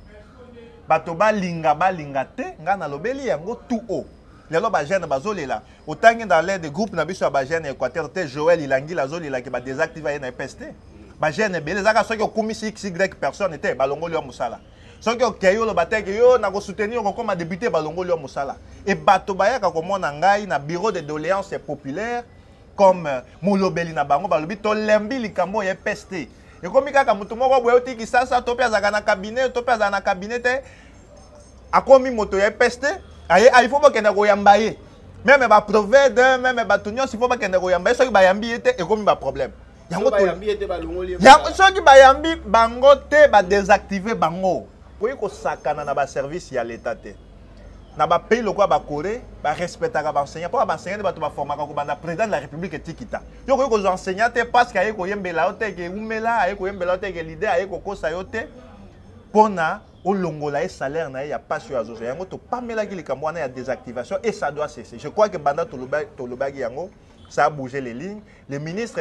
lingaba lingate. On a le tout haut. Les lois, là. Autant dans l'air des groupes, on a Équateur, Joël, Ilangi, la zone, qui va désactiver les EPST. Bagene belé zaka soki okomi XY personne était balongo lio musala soki okeyo lo bateke yo na ko soutenir ko comme député balongo lio musala et bato bayaka ko mona ngai na bureau de doléances populaires comme molobeli na bango balobi to lembi likambo ya peste et komi kaka mutu moko boyo tiki sasa to pia zaka na cabinet to pia za na cabinet te akomi moto ya peste aye il faut pas que na ko yambaye même ba provider même ba tunyo il faut pas que na ko yambaye soki ba yambi te e komi ba problème. Yango soki bayambi bango te ba désactiver bango pour ko sakana na ba service ya l'état te na ba pays lokwa ba Corée ba respectaka ba enseignant pour ba enseignant ba to ba formaka ko bana président de la République tikita yo ko enseignant te parce que ayeko yembela te ke umela ayeko yembela te ke leader ayeko kosa yo te pona olongola et salaire na ya pas sur azozo yango to pamela ki likambo na ya désactivation et ça doit cesser. Je crois que banda tolobagi yango ça a bougé les lignes. Le ministre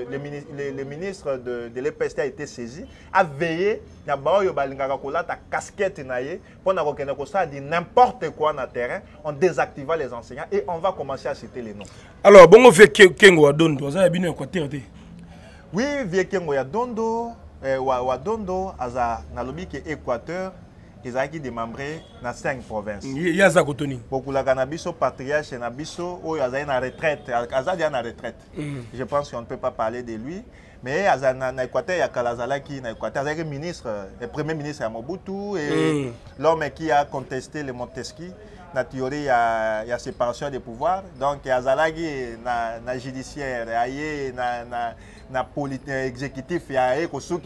de l'EPST a été saisi, a veillé, il y a ta casquette pour dire n'importe quoi dans le terrain, en désactivant les enseignants et on va commencer à citer les noms. Alors, bon, on fait Kengo Wadondo, vous avez bien Équateur. Oui, vieux Kengo Wadondo, Nalobi qui est Équateur. Ils ont démembré dans 5 provinces. Il y a Zakotoni. Beaucoup de Canabiso, Patriarche, Nabiso, où il y a une retraite. Je pense qu'on ne peut pas parler de lui. Mais en Équateur, il y a Kalazalaki, en Équateur, il y a le premier ministre à Mobutu, et l'homme qui a contesté le Montesquieu. La théorie, il y a séparation des pouvoirs. Donc, il y a Zalagi, na judiciaire, il y a exécutif, il y a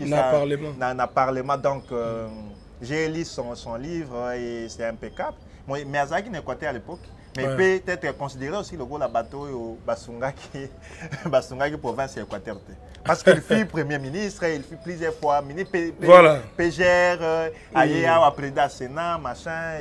na parlement. Donc, j'ai lu son livre et c'est impeccable. Mais Azaki n'est pas à l'époque. Mais il peut être considéré aussi le gros bateau au Basungaki province Équateur. Parce qu'il fut Premier ministre, il fut plusieurs fois ministre, PGR, Ayea, après le Sénat, machin.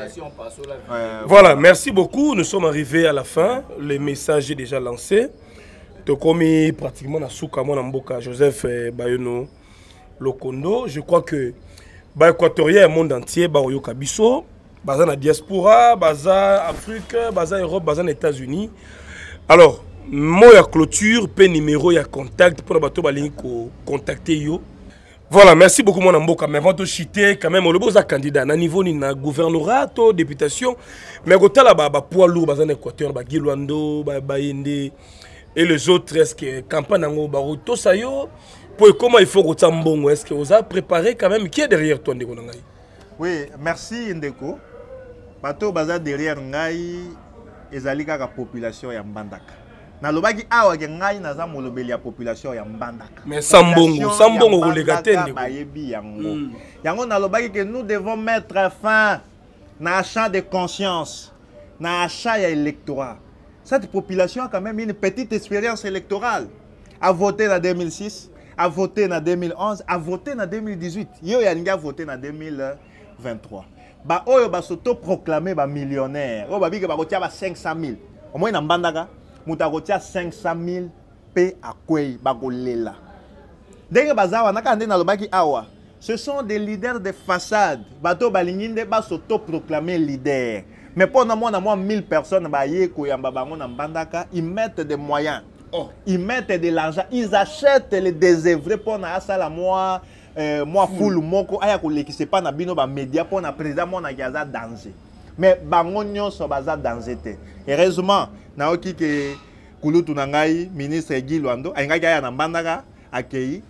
Voilà, merci beaucoup. Nous sommes arrivés à la fin. Le message est déjà lancé. Tokomi pratiquement na Soukamo Namboka, Joseph Bayono Lokondo. Je crois que les Équatoriens du monde entier, les Kabiso, dans la diaspora, dans l'Afrique, dans l'Europe, dans les États-Unis. Alors, moi, il y a clôture, peu numéro, il y a contact pour les contacter. Voilà, merci beaucoup, mon amboka. Mais avant de chiter, quand même, on a candidat à niveau de gouvernorat, de députation. Mais il y a des poids lourds dans l'Équateur, des Giluando, des Bayende, et les autres, est-ce que campagne en tout ça, comment il faut que Mbongo, est-ce que vous avez préparé quand même? Qui est derrière toi, Ndeko Nangai? Oui, merci Ndeko. Bato baza derrière Ngai, ezalika la population ya Mbandaka. Na lobaki awa ke Ngai naza molobeli ya population ya Mbandaka. Mais Sambongo relégaté Ndeko. Bayebi yango. Yango na lobaki que nous devons mettre fin na achat de conscience, na achat ya électorat. Cette population a quand même une petite expérience électorale. A voté en 2006. A voté en 2011, a voté en 2018. Yo a voté en 2023. Ba oyo ba soto proclamé ba millionnaire. O ba bi ke ba kotia ba 500 000. Au moins na Mbandaka, muta kotia 500 000 pe akwei ba kolela. Denge bazawa naka ande na lobaki awa. Ce sont des leaders de façade. Bato balinginde ba soto proclamé leader. Mais pour moi 1000 personnes ba ye ko yamba bango na Mbandaka, ils mettent des moyens Ils mettent de l'argent, ils achètent les désœuvrés pour la moi full moko aya ko lekise pas na bino ba média pour na président mon na gaza danger. Mais bango nyonso baza danger te. Heureusement na oki ke kulutu na ngai ministre Guy Lwando ainga ya na mbandaka akei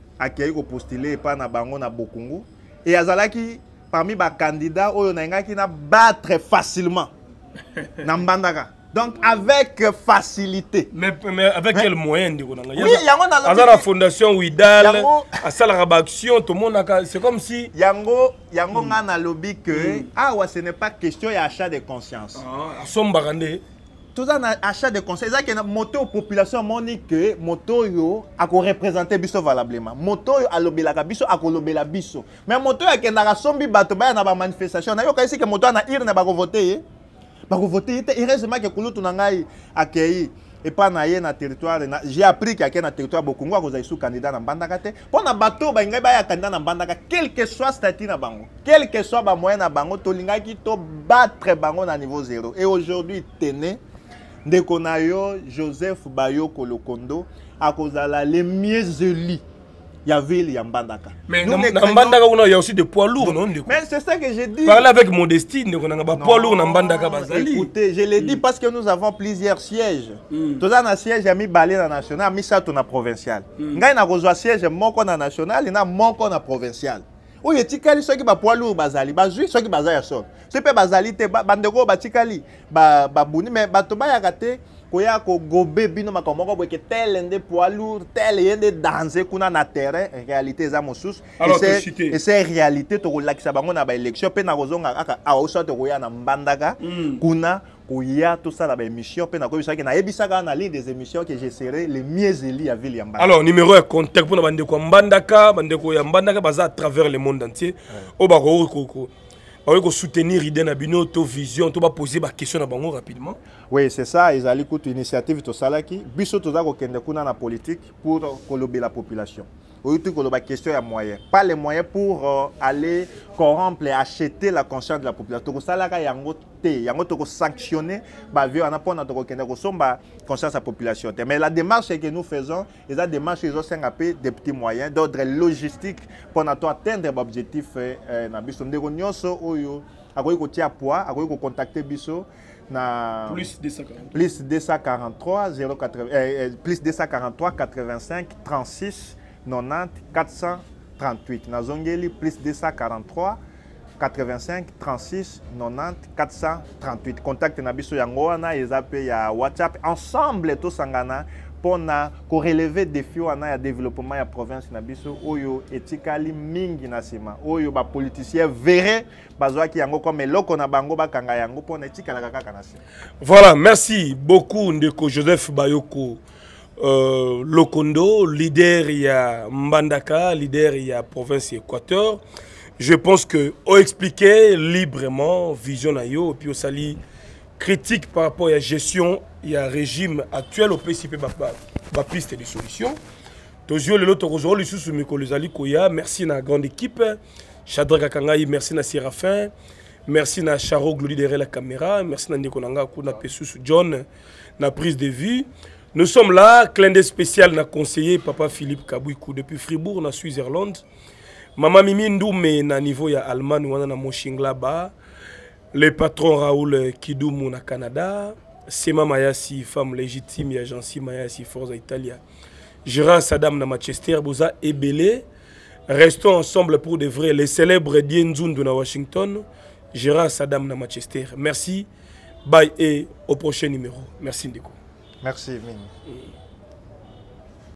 ko postuler pas na bango na Bokungu et azalaki parmi ba candidats oyo na ngaki na battre facilement na mbandaka. Donc avec facilité. Mais avec quel moyen de oui, yango na la fondation Widal, à la rabaction, tout le monde c'est comme si yango ngana lobby que ce n'est pas question d'achat de conscience. Sombarande. Tout ça achat de conscience, c'est que moto population monique que moto yo a ko représenter biso valablement. Moto yo a lobelaka biso a ko lobela biso. Mais moto ya kendaka sombi bato ba na ba manifestation na yo ka isi que moto na ir na ba ko voter. Voter heureusement que Kulutu Nangai accueilli et pas na na territoire j'ai appris qu'il y a un territoire Bokungu à cause candidat na Mbandaka te pour na bateau ba ngai ba ya candidat na Mbandaka quel que soit statut na bango quel que soit ba moyen na bango to lingaki to battre bango na niveau 0 et aujourd'hui tene ndeko na yo Joseph Bayoko Lokondo à cause les mieux élus. Il y avait les Mbandaka. Mais dans Mbandaka, il y a aussi des poids lourds, non? Mais c'est ça que j'ai dit. Parlez avec modestie, on a des poids lourds dans Mbandaka. Écoutez, je l'ai dit parce que nous avons plusieurs sièges. Tous les sièges, j'ai mis Balé dans national, mis ça dans la provinciale. Quand on a reçu siège, mon con national, il y a mon con provincial. Oui, il y a ceux qui sont poids lourds, bazali, bazui, ceux qui bazali à sol. C'est pas bazali, bandego, batikali, babouni, mais batoba yagate. Koya ko gobe bino makomoko boke tel ende poids lourd tel ende danser kuna na terrain en réalité za mosus et c'est réalité to kolakisa bango na ba élection pe na kozonga aka aosa to koya na Mbandaka kuna koya tout ça la ba émission pe na ko bisaki na ebisaka na ligne des émissions que je serai les mieux élus à ville ya Mbandaka. Alors numéro de contact pour na bandeko Mbandaka bandeko ya Mbandaka baza à travers le monde entier o ba ko soutenir l'idée de notre vision, tu vas poser des questions rapidement. Oui, c'est ça. Ils allaient écouter l'initiative de Salaki. Biso toza ko kende kuna na politique pour colober la population. Aujourd'hui, il y a des questions à moyens. Pas les moyens pour aller corrompre et acheter la conscience de la population. Il y a des sanctionner la conscience de la population. Mais la démarche que nous faisons, c'est la démarche qu'ils ont des petits moyens d'ordre logistique pour atteindre l'objectif. Nous contacter Bisso na plus 243 85 36 90 438 Nazongeli plus 243 85 36 90 438 contact na biso yango wana ezape ya WhatsApp ensemble to sangana pona ko relever défi wana ya développement ya province na biso oyo etikali mingi na sima oyo ba politicien verré bazwaki yango comme loko na bango bakanga yango pona etikala kaka na sima. Voilà, merci beaucoup ndeko Joseph Bayoko Lokondo, leader il y a Mbandaka, leader il y a province Équateur. Je pense que on expliqué librement vision ayo et puis on sali critique par rapport à la gestion il y a régime actuel au PCP ba piste de solutions. Toujours le lot aujourd'hui sous Mikolo Zali Koya, merci na grande équipe, Shadraka Kangai, merci na Séraphin, merci na Charo Glody derrière la caméra, merci na Nikonanga Kuna Pesus John na prise de vue. Nous sommes là, clin d'œil spécial na conseiller Papa Philippe Kabouikou depuis Fribourg, na Switzerland. Maman Mimi Ndoume na niveau ya Allemagne, wana na Moshingla ba. Le patron Raoul Kidoumou na Canada. Sema Mayasi, femme légitime, ya Jansi Mayasi, Forza Italia. Gérard Saddam na Manchester, Boza Ebele. Restons ensemble pour de vrai. Les célèbres Dienzundu na Washington. Gérard Saddam na Manchester. Merci. Bye et au prochain numéro. Merci Ndeko. Merci, Mini.